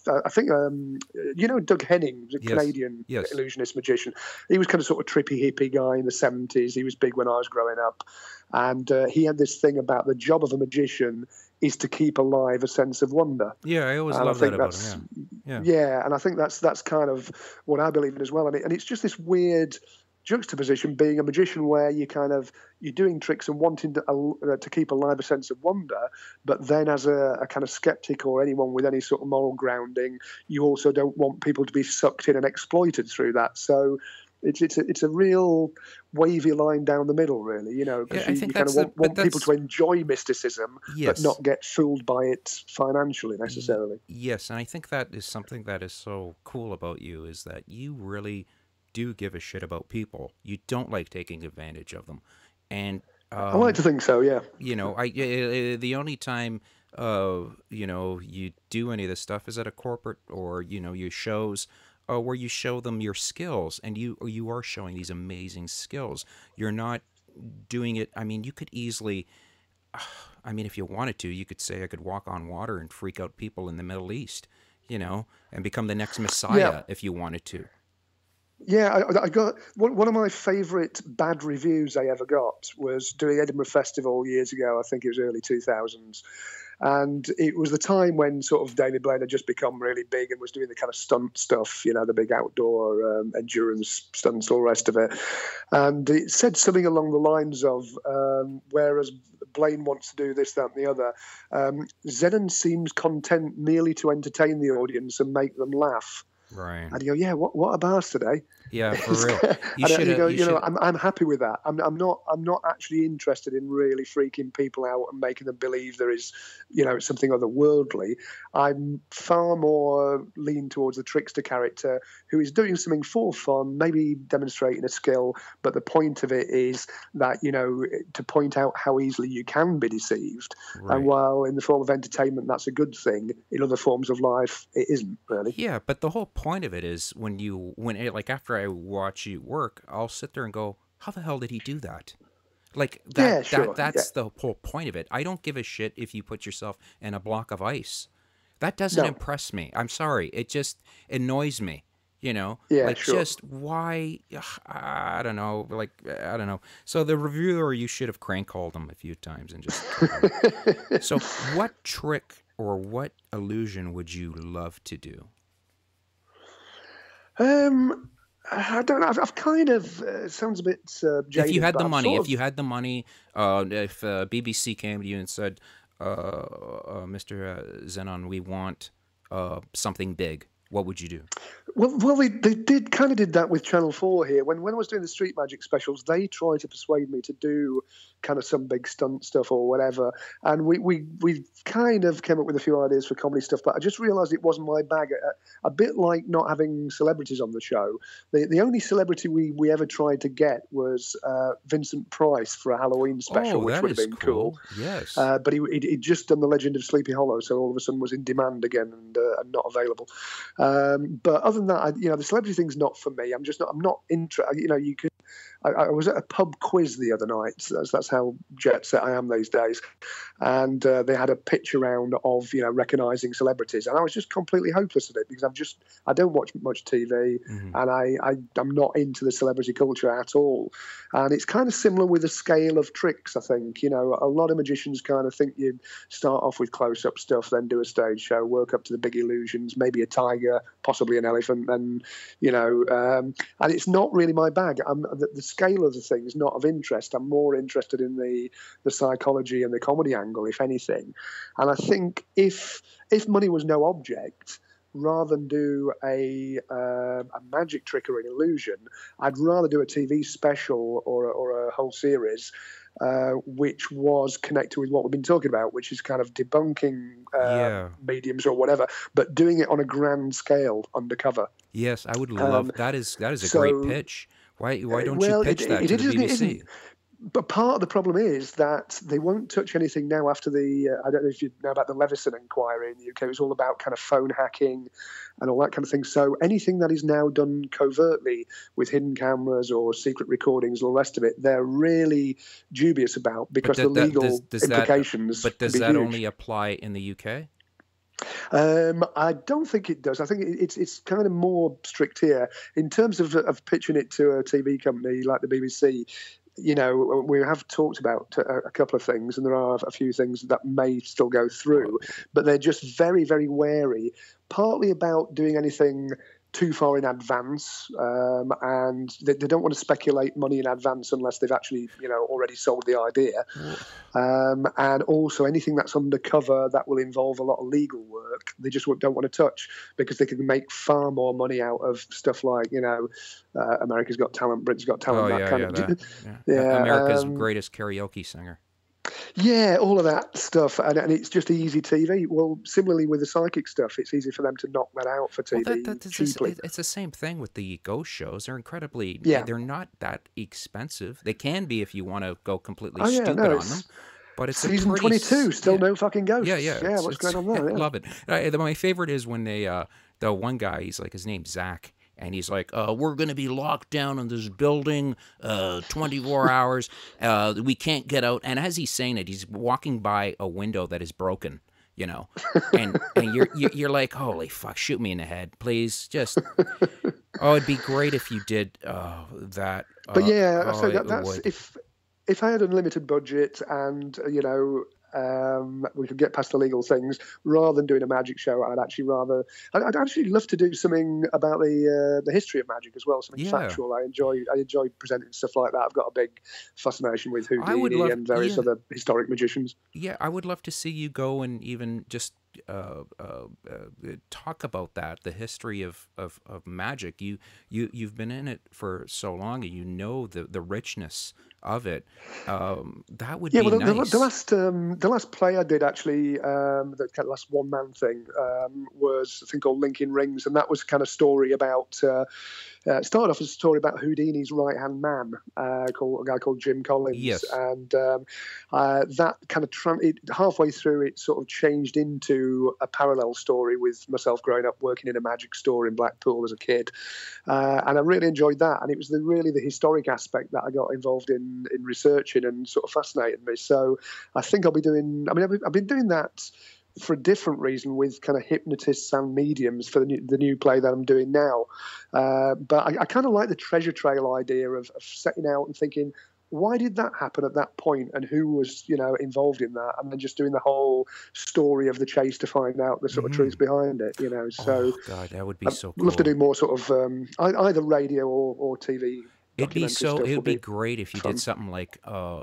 Doug Henning, the Canadian illusionist magician. He was kind of sort of trippy hippie guy in the 70s. He was big when I was growing up, and he had this thing about the job of a magician is to keep alive a sense of wonder. Yeah, I always love that about him. Yeah, and I think that's kind of what I believe in as well. And it's just this weird juxtaposition, being a magician, where you're doing tricks and wanting to keep alive a sense of wonder, but then as a kind of skeptic or anyone with any sort of moral grounding, you also don't want people to be sucked in and exploited through that. So It's a real wavy line down the middle, really. You know, Yeah, because I you think kind of that's the, but want people that's to enjoy mysticism, but yes. not get fooled by it financially necessarily. Yes, and I think that is something that is so cool about you is that you really do give a shit about people. You don't like taking advantage of them, and I like to think so. Yeah. you know, the only time you know you do any of this stuff is at a corporate or you know you shows where you show them your skills, and you are showing these amazing skills. You're not doing it. I mean, you could easily. I mean, if you wanted to, you could say I could walk on water and freak out people in the Middle East, you know, and become the next Yeah. Messiah if you wanted to. Yeah, I got one of my favourite bad reviews I ever got was doing Edinburgh Festival years ago. I think it was early 2000s. And it was the time when sort of David Blaine had just become really big and was doing the kind of stunt stuff, you know, the big outdoor endurance stunts, all the rest of it. And it said something along the lines of, whereas Blaine wants to do this, that, and the other, Zenon seems content merely to entertain the audience and make them laugh. Right. And you go, yeah, what a bastard, eh? Yeah, for real. You And should. you go, You should. I'm happy with that. I'm not actually interested in really freaking people out and making them believe there is, you know, something otherworldly. I'm far more lean towards the trickster character who is doing something for fun, maybe demonstrating a skill, but the point of it is that, you know, to point out how easily you can be deceived. Right. And while in the form of entertainment that's a good thing, in other forms of life it isn't really. Yeah, but the whole point of it is like after I watch you work, I'll sit there and go, "How the hell did he do that?" Like that. Yeah, sure. That's the whole point of it. I don't give a shit if you put yourself in a block of ice. That doesn't No. impress me. I'm sorry. It just annoys me. You know, Yeah, like sure. just why? I don't know. Like I don't know. So the reviewer, you should have crank called him a few times and just. So what trick or what illusion would you love to do? I don't know. I've kind of sounds a bit jaded. If you had but the I've money, sort if of- you had the money, if BBC came to you and said, Mr. Zenon, we want something big, what would you do? Well, they did that with Channel 4 here. When I was doing the Street Magic specials, they tried to persuade me to do kind of some big stunt stuff or whatever. And we kind of came up with a few ideas for comedy stuff, but I just realised it wasn't my bag. A bit like not having celebrities on the show. The only celebrity we ever tried to get was Vincent Price for a Halloween special, which that would have is been cool. Yes. But he'd just done The Legend of Sleepy Hollow, so all of a sudden was in demand again and not available. But other than that, the celebrity thing's not for me. I'm not interested. You could. I was at a pub quiz the other night. That's how jet set I am these days. And they had a pitch around of recognising celebrities, and I was just completely hopeless at it because I don't watch much TV, and I'm not into the celebrity culture at all. And it's kind of similar with the scale of tricks. I think a lot of magicians kind of think you start off with close-up stuff, then do a stage show, work up to the big illusions, maybe a tiger, possibly an elephant, then and it's not really my bag. The scale of the thing is not of interest. I'm more interested in the psychology and the comedy angle, if anything. And I think if money was no object, rather than do a magic trick or an illusion, I'd rather do a TV special or a whole series which was connected with what we've been talking about, which is kind of debunking mediums or whatever, but doing it on a grand scale undercover. Yes, I would love that. Is a great pitch. Why don't you pitch that to the BBC? But part of the problem is that they won't touch anything now after the, I don't know if you know about the Leveson inquiry in the UK. It was all about kind of phone hacking and all that kind of thing. So anything that is now done covertly with hidden cameras or secret recordings or the rest of it, they're really dubious about because the legal implications. But does that only apply in the UK? I don't think it does. I think it's kind of more strict here in terms of pitching it to a TV company like the BBC. We have talked about a couple of things, and there are a few things that may still go through, but they're just very, very wary, partly about doing anything too far in advance, and they don't want to speculate money in advance unless they've actually, already sold the idea. And also anything that's undercover that will involve a lot of legal work, they just don't want to touch, because they can make far more money out of stuff like, America's Got Talent, Britain's Got Talent, America's Greatest Karaoke Singer. Yeah, all of that stuff, and it's just easy TV. Well, similarly with the psychic stuff, it's easy for them to knock that out for TV cheaply. It's the same thing with the ghost shows. They're incredibly, they're not that expensive. They can be if you want to go completely stupid on them. But it's season 22, still no fucking ghosts. Yeah. What's going on there? I love it. My favorite is when they, the one guy, he's like, his name's Zach. And he's like, we're going to be locked down in this building 24 hours. We can't get out. And as he's saying it, he's walking by a window that is broken, And you're like, holy fuck, shoot me in the head, please. Just, it'd be great if you did that. But so that's if I had unlimited budget and, we could get past the legal things, rather than doing a magic show, I'd actually love to do something about the history of magic as well, something factual. I enjoy presenting stuff like that. I've got a big fascination with Houdini and various other historic magicians. Yeah, I would love to see you go and even just talk about that, the history of magic. You've been in it for so long, and you know the richness of it. That would be nice. The last play I did, actually, the kind of last one-man thing, was a thing called Linking Rings, and that was kind of story about started off as a story about Houdini's right-hand man, a guy called Jim Collins. Yes. And that kind of halfway through, it sort of changed into a parallel story with myself growing up working in a magic store in Blackpool as a kid, and I really enjoyed that. And it was really the historic aspect that I got involved in researching, and sort of fascinated me. So I think I'll be doing. I've been doing that for a different reason with kind of hypnotists and mediums for the new play that I'm doing now. But I kind of like the treasure trail idea of setting out and thinking, why did that happen at that point, and who was involved in that, and then just doing the whole story of the chase to find out the sort of truth behind it. So God, that would be so cool. I'd love to do more sort of either radio or TV. It would be great if you did something like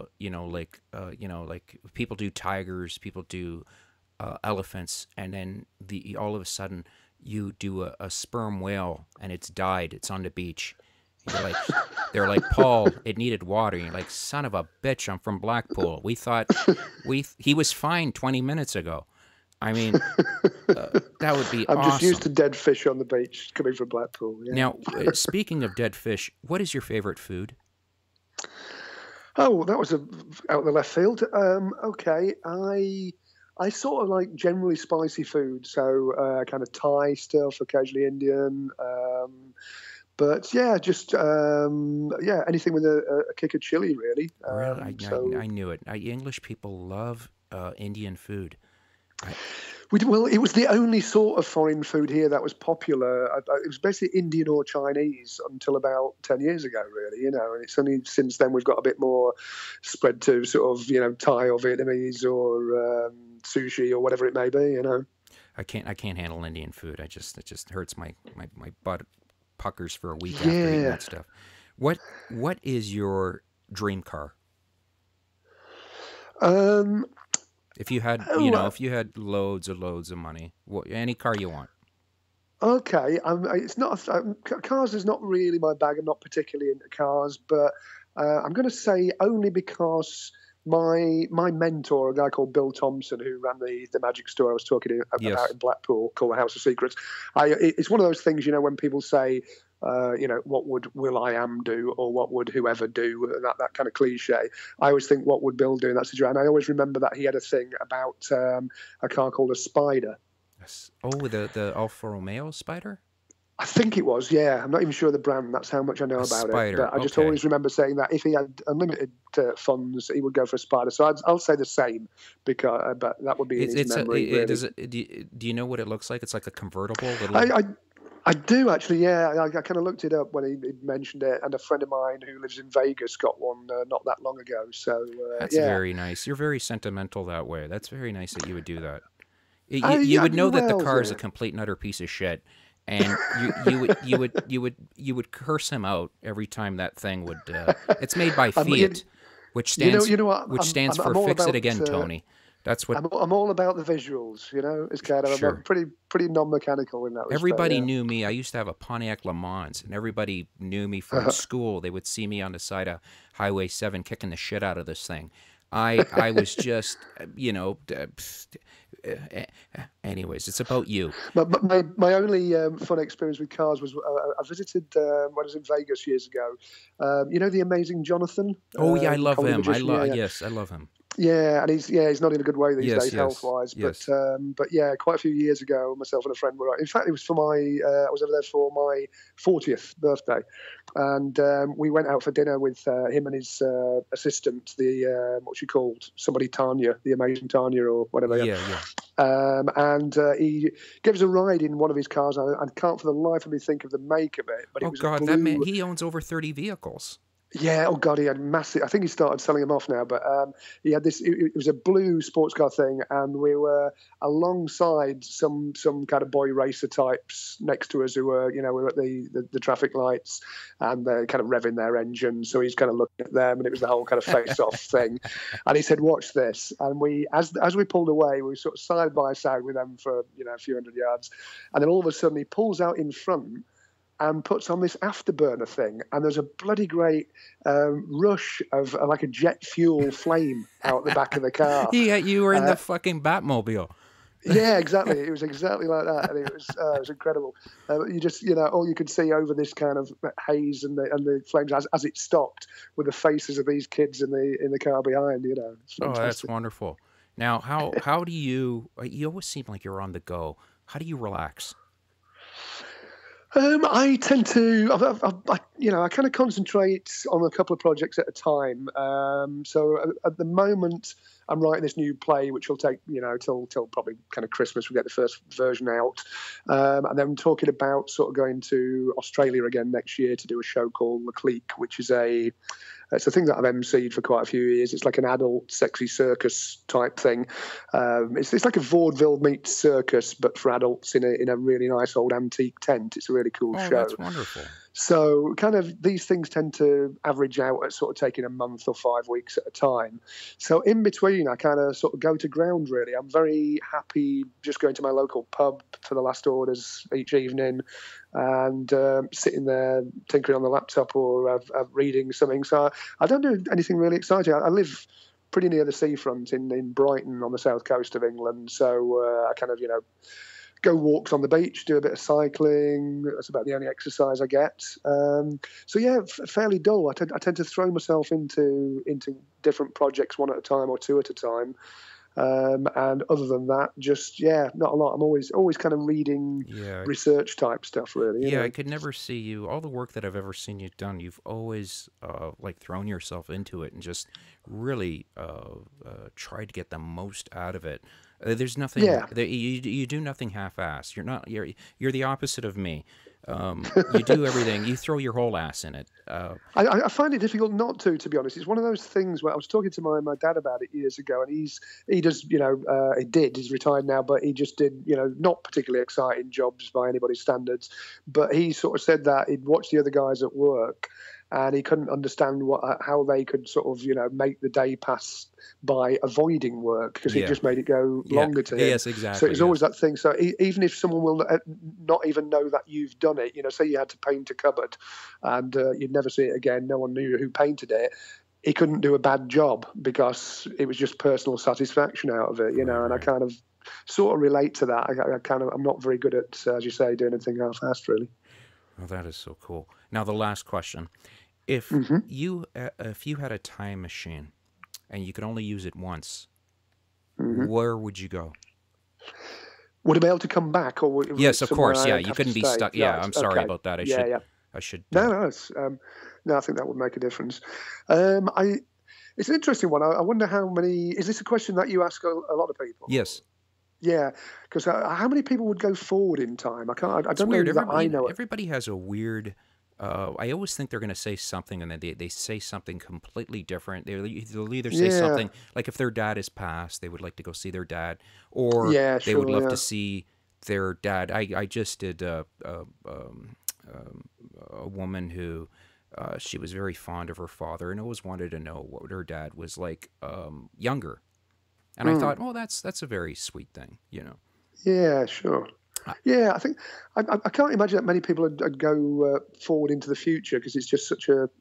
like people do tigers, people do elephants, and then all of a sudden you do a sperm whale and it's died. It's on the beach. They're like, Paul, it needed water. And you're like, son of a bitch, I'm from Blackpool. We thought he was fine 20 minutes ago. I mean, that would be awesome. I'm just used to dead fish on the beach coming from Blackpool. Yeah. Now, speaking of dead fish, what is your favorite food? Oh, that was out of the left field. Okay, I sort of like generally spicy food, so kind of Thai stuff, occasionally Indian. But yeah, just anything with a kick of chili, really. Really? I knew it. English people love Indian food. Well, it was the only sort of foreign food here that was popular. It was basically Indian or Chinese until about 10 years ago, really, and it's only since then we've got a bit more spread to sort of, Thai or Vietnamese or sushi or whatever it may be, I can't handle Indian food. It just hurts my butt, puckers for a week after eating that stuff. What is your dream car? If you had, if you had loads of money, any car you want. Okay, it's not cars is not really my bag. I'm not particularly into cars, but I'm going to say only because my mentor, a guy called Bill Thompson, who ran the magic store I was talking about in Blackpool, called the House of Secrets. It's one of those things, when people say, what would Will.i.am do, or what would whoever do, that kind of cliche. I always think, what would Bill do in that situation? And I always remember that he had a thing about a car called a Spider. Oh, the Alfa Romeo Spider? I think it was, yeah. I'm not even sure of the brand. That's how much I know about it. But I just always remember saying that if he had unlimited funds, he would go for a Spider. So I'll say the same, but that would be his memory. Do you know what it looks like? It's like a convertible. I do actually, yeah. I kind of looked it up when he mentioned it, and a friend of mine who lives in Vegas got one not that long ago. So that's very nice. You're very sentimental that way. That's very nice that you would do that. You would know that the car is a complete and utter piece of shit, and you would curse him out every time that thing would. It's made by Fiat, which stands what? for I'm all fix it about. again, Tony. That's what. I'm all about the visuals. It's kind of I'm Sure. pretty non-mechanical in that respect. Everybody Yeah. knew me. I used to have a Pontiac Le Mans, and everybody knew me from school. They would see me on the side of Highway 7 kicking the shit out of this thing. I was just, anyways, it's about you. But my only fun experience with cars was I visited when I was in Vegas years ago. The Amazing Jonathan. Oh yeah, I love comedy him. magician? Yes, I love him. Yeah, and he's not in a good way these Yes, days, yes, health-wise. yes. But yeah, quite a few years ago, myself and a friend were. In fact, it was for my. I was over there for my 40th birthday, and we went out for dinner with him and his assistant, the what's she called? Somebody Tanya, the Amazing Tanya, or whatever. Yeah. And he gave us a ride in one of his cars. I can't for the life of me think of the make of it. But it was God, blue... that man, he owns over 30 vehicles. Yeah, oh God, he had massive. I think he started selling them off now, but he had this. It was a blue sports car thing, and we were alongside some kind of boy racer types next to us who were, we were at the traffic lights, and they're kind of revving their engine. So he's kind of looking at them, and it was the whole kind of face-off thing. And he said, "Watch this." And we, as we pulled away, we were sort of side by side with them for a few hundred yards, and then all of a sudden he pulls out in front and puts on this afterburner thing, and there's a bloody great rush of like a jet fuel flame out the back of the car. Yeah, you were in the fucking Batmobile. Yeah, exactly. It was exactly like that, and it was incredible. You just, all you could see over this kind of haze and the flames as it stopped were the faces of these kids in the car behind. Oh, that's wonderful. Now, how do you always seem like you're on the go. How do you relax? I tend to, I kind of concentrate on a couple of projects at a time. So at the moment, I'm writing this new play, which will take, till probably kind of Christmas. We get the first version out, and then I'm talking about sort of going to Australia again next year to do a show called The Clique, which is it's a thing that I've emceed for quite a few years. It's like an adult, sexy circus type thing. It's like a vaudeville meets circus, but for adults in a really nice old antique tent. It's a really cool show. That's wonderful. So kind of these things tend to average out at sort of taking a month or 5 weeks at a time. So in between, I kind of sort of go to ground, really. I'm very happy just going to my local pub for the last orders each evening and sitting there tinkering on the laptop or reading something. So I don't do anything really exciting. I live pretty near the seafront in Brighton on the south coast of England. So I kind of, go walks on the beach, do a bit of cycling. That's about the only exercise I get. So yeah, fairly dull. I tend to throw myself into different projects one at a time or two at a time. And other than that, just not a lot. I'm always kind of reading research type stuff, really. I could never see you. All the work that I've ever seen you done, you've always like thrown yourself into it and just really tried to get the most out of it. There's nothing. Yeah. You do nothing half-assed. You're the opposite of me. You do everything. You throw your whole ass in it. I find it difficult not to be honest. It's one of those things where I was talking to my dad about it years ago, and he does, he's retired now, but he just did, not particularly exciting jobs by anybody's standards. But he sort of said that he'd watch the other guys at work, and he couldn't understand how they could sort of, make the day pass by avoiding work because it just made it go longer to him. Yes, exactly. So it's always that thing. So even if someone will not even know that you've done it, say you had to paint a cupboard and you'd never see it again, no one knew who painted it, he couldn't do a bad job because it was just personal satisfaction out of it, and I kind of sort of relate to that. I'm not very good at, as you say, doing anything half-assed, really. Well, that is so cool. Now, the last question. If you had a time machine and you could only use it once, where would you go? Would it be able to come back, or yes, of course, yeah. You couldn't be stuck. Yeah, I'm sorry about that. I should. No, I think that would make a difference. It's an interesting one. I wonder how many. Is this a question that you ask a lot of people? Yes. Yeah, because how many people would go forward in time? I don't know that I know it. Everybody has a weird. I always think they're going to say something, and then they say something completely different. They'll either say something like if their dad is passed, they would like to go see their dad, or they would love to see their dad. I just did a woman who she was very fond of her father and always wanted to know what her dad was like younger. And I thought, oh, that's a very sweet thing, you know. Yeah, sure. Yeah, I think I can't imagine that many people would go forward into the future because it's just such a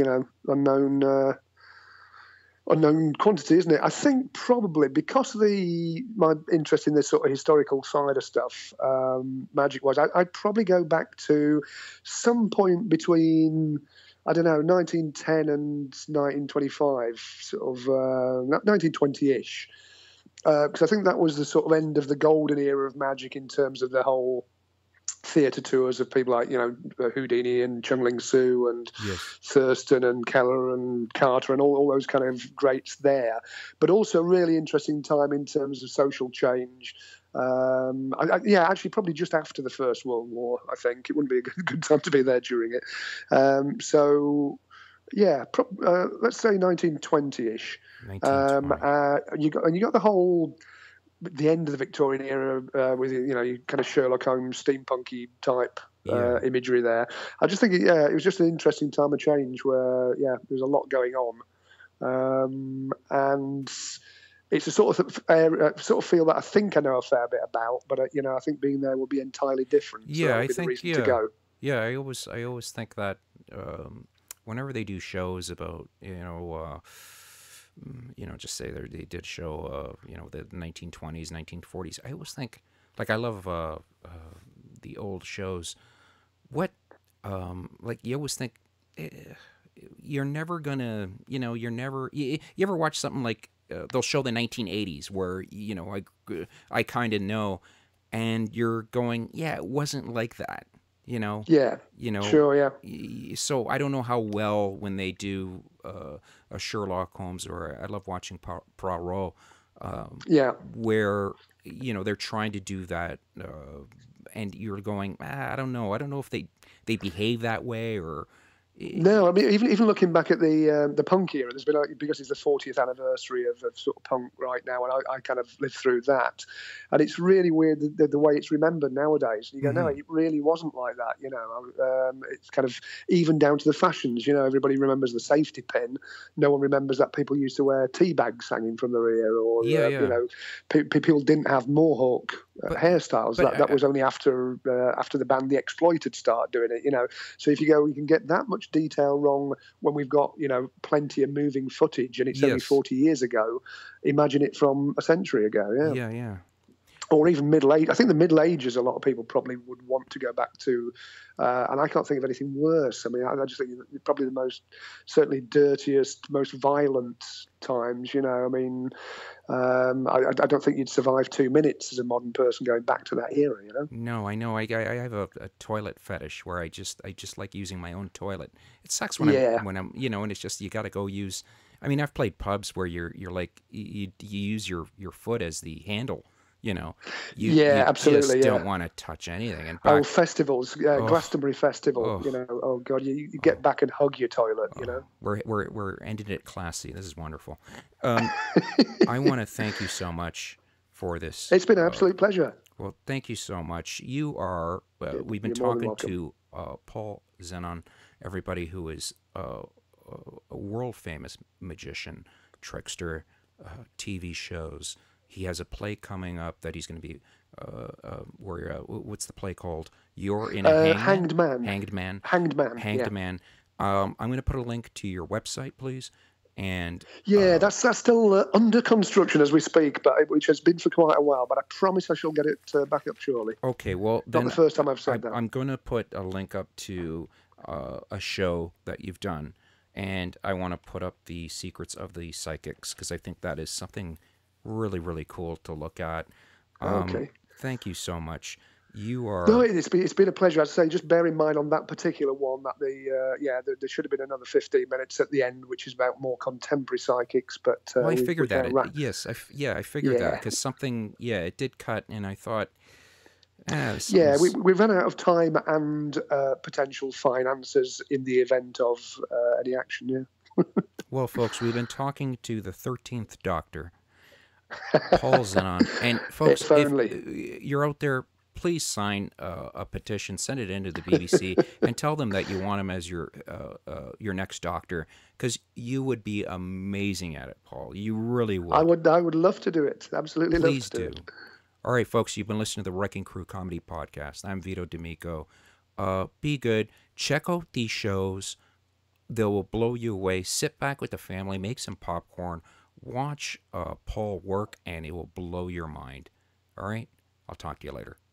unknown quantity, isn't it? I think probably because of my interest in this sort of historical side of stuff, magic-wise, I'd probably go back to some point between, I don't know, 1910 and 1925, sort of 1920-ish. Because I think that was the sort of end of the golden era of magic in terms of the whole theatre tours of people like, Houdini and Chung Ling Soo and Thurston and Keller and Carter and all those kind of greats there. But also a really interesting time in terms of social change. Actually, probably just after the First World War, I think. It wouldn't be a good time to be there during it. Let's say 1920-ish. 1920. You got the end of the Victorian era with you kind of Sherlock Holmes steampunky type imagery there. I just think it was just an interesting time of change where there's a lot going on, and it's a sort of feel that I think I know a fair bit about, but I think being there will be entirely different. Yeah, so I think the reason to go. Yeah, I always think that whenever they do shows about just say they did show, the 1920s, 1940s. I always think, like, I love the old shows. What, you always think, you're never gonna, you ever watch something like, they'll show the 1980s where, I kind of know, and you're going, yeah, it wasn't like that. Yeah. Sure. Yeah. So I don't know how well when they do a Sherlock Holmes, or I love watching Poirot. Where they're trying to do that, and you're going, I don't know if they behave that way or. No, I mean, even looking back at the punk era, there's been because it's the 40th anniversary of sort of punk right now, and I kind of lived through that, and it's really weird the way it's remembered nowadays. You go, no, it really wasn't like that. It's kind of even down to the fashions. Everybody remembers the safety pin. No one remembers that people used to wear tea bags hanging from their ear, or people didn't have mohawk hairstyles. That was only after the band The Exploited started doing it. So if you can get that much detail wrong when we've got plenty of moving footage and it's only 40 years ago, imagine it from a century ago. Yeah. Or even Middle Age. I think the Middle Ages, a lot of people probably would want to go back to, and I can't think of anything worse. I mean, I just think probably the most, certainly dirtiest, most violent times. I mean, I don't think you'd survive 2 minutes as a modern person going back to that era. No, I know. I have a toilet fetish where I just like using my own toilet. It sucks when I'm and it's just you got to go use. I mean, I've played pubs where you're like you use your foot as the handle. You absolutely. Just don't want to touch anything. And festivals, Glastonbury Festival. Oh God, you get back and hug your toilet. We're ending it classy. This is wonderful. I want to thank you so much for this. It's been an absolute pleasure. Well, thank you so much. You are. We've been talking to Paul Zenon, everybody who is a world famous magician, trickster, TV shows. He has a play coming up that he's going to be, what's the play called? You're in a Hanged Man. Hanged Man. Yeah. I'm going to put a link to your website, please. And that's still under construction as we speak, which has been for quite a while. But I promise I shall get it back up shortly. Okay, well, then not the first time I've said that. I'm going to put a link up to a show that you've done, and I want to put up the Secrets of the Psychics because I think that is something really, really cool to look at. Okay. Thank you so much. You are. No, it's been a pleasure. I'd say just bear in mind on that particular one that there should have been another 15 minutes at the end, which is about more contemporary psychics. But I figured that. I figured that because something. Yeah, it did cut, and I thought. We ran out of time and potential finances in the event of any action. Yeah. Well, folks, we've been talking to the 13th Doctor. Paul Zenon. And folks, if you're out there, please sign a petition, send it into the BBC, and tell them that you want him as your next doctor, because you would be amazing at it, Paul. You really would. I would love to do it. Absolutely love Please to do do. it. All right, folks, you've been listening to the Wrecking Crew Comedy Podcast. I'm Vito D'Amico. Be good. Check out these shows. They will blow you away. Sit back with the family, make some popcorn, watch Paul work, and it will blow your mind. All right? I'll talk to you later.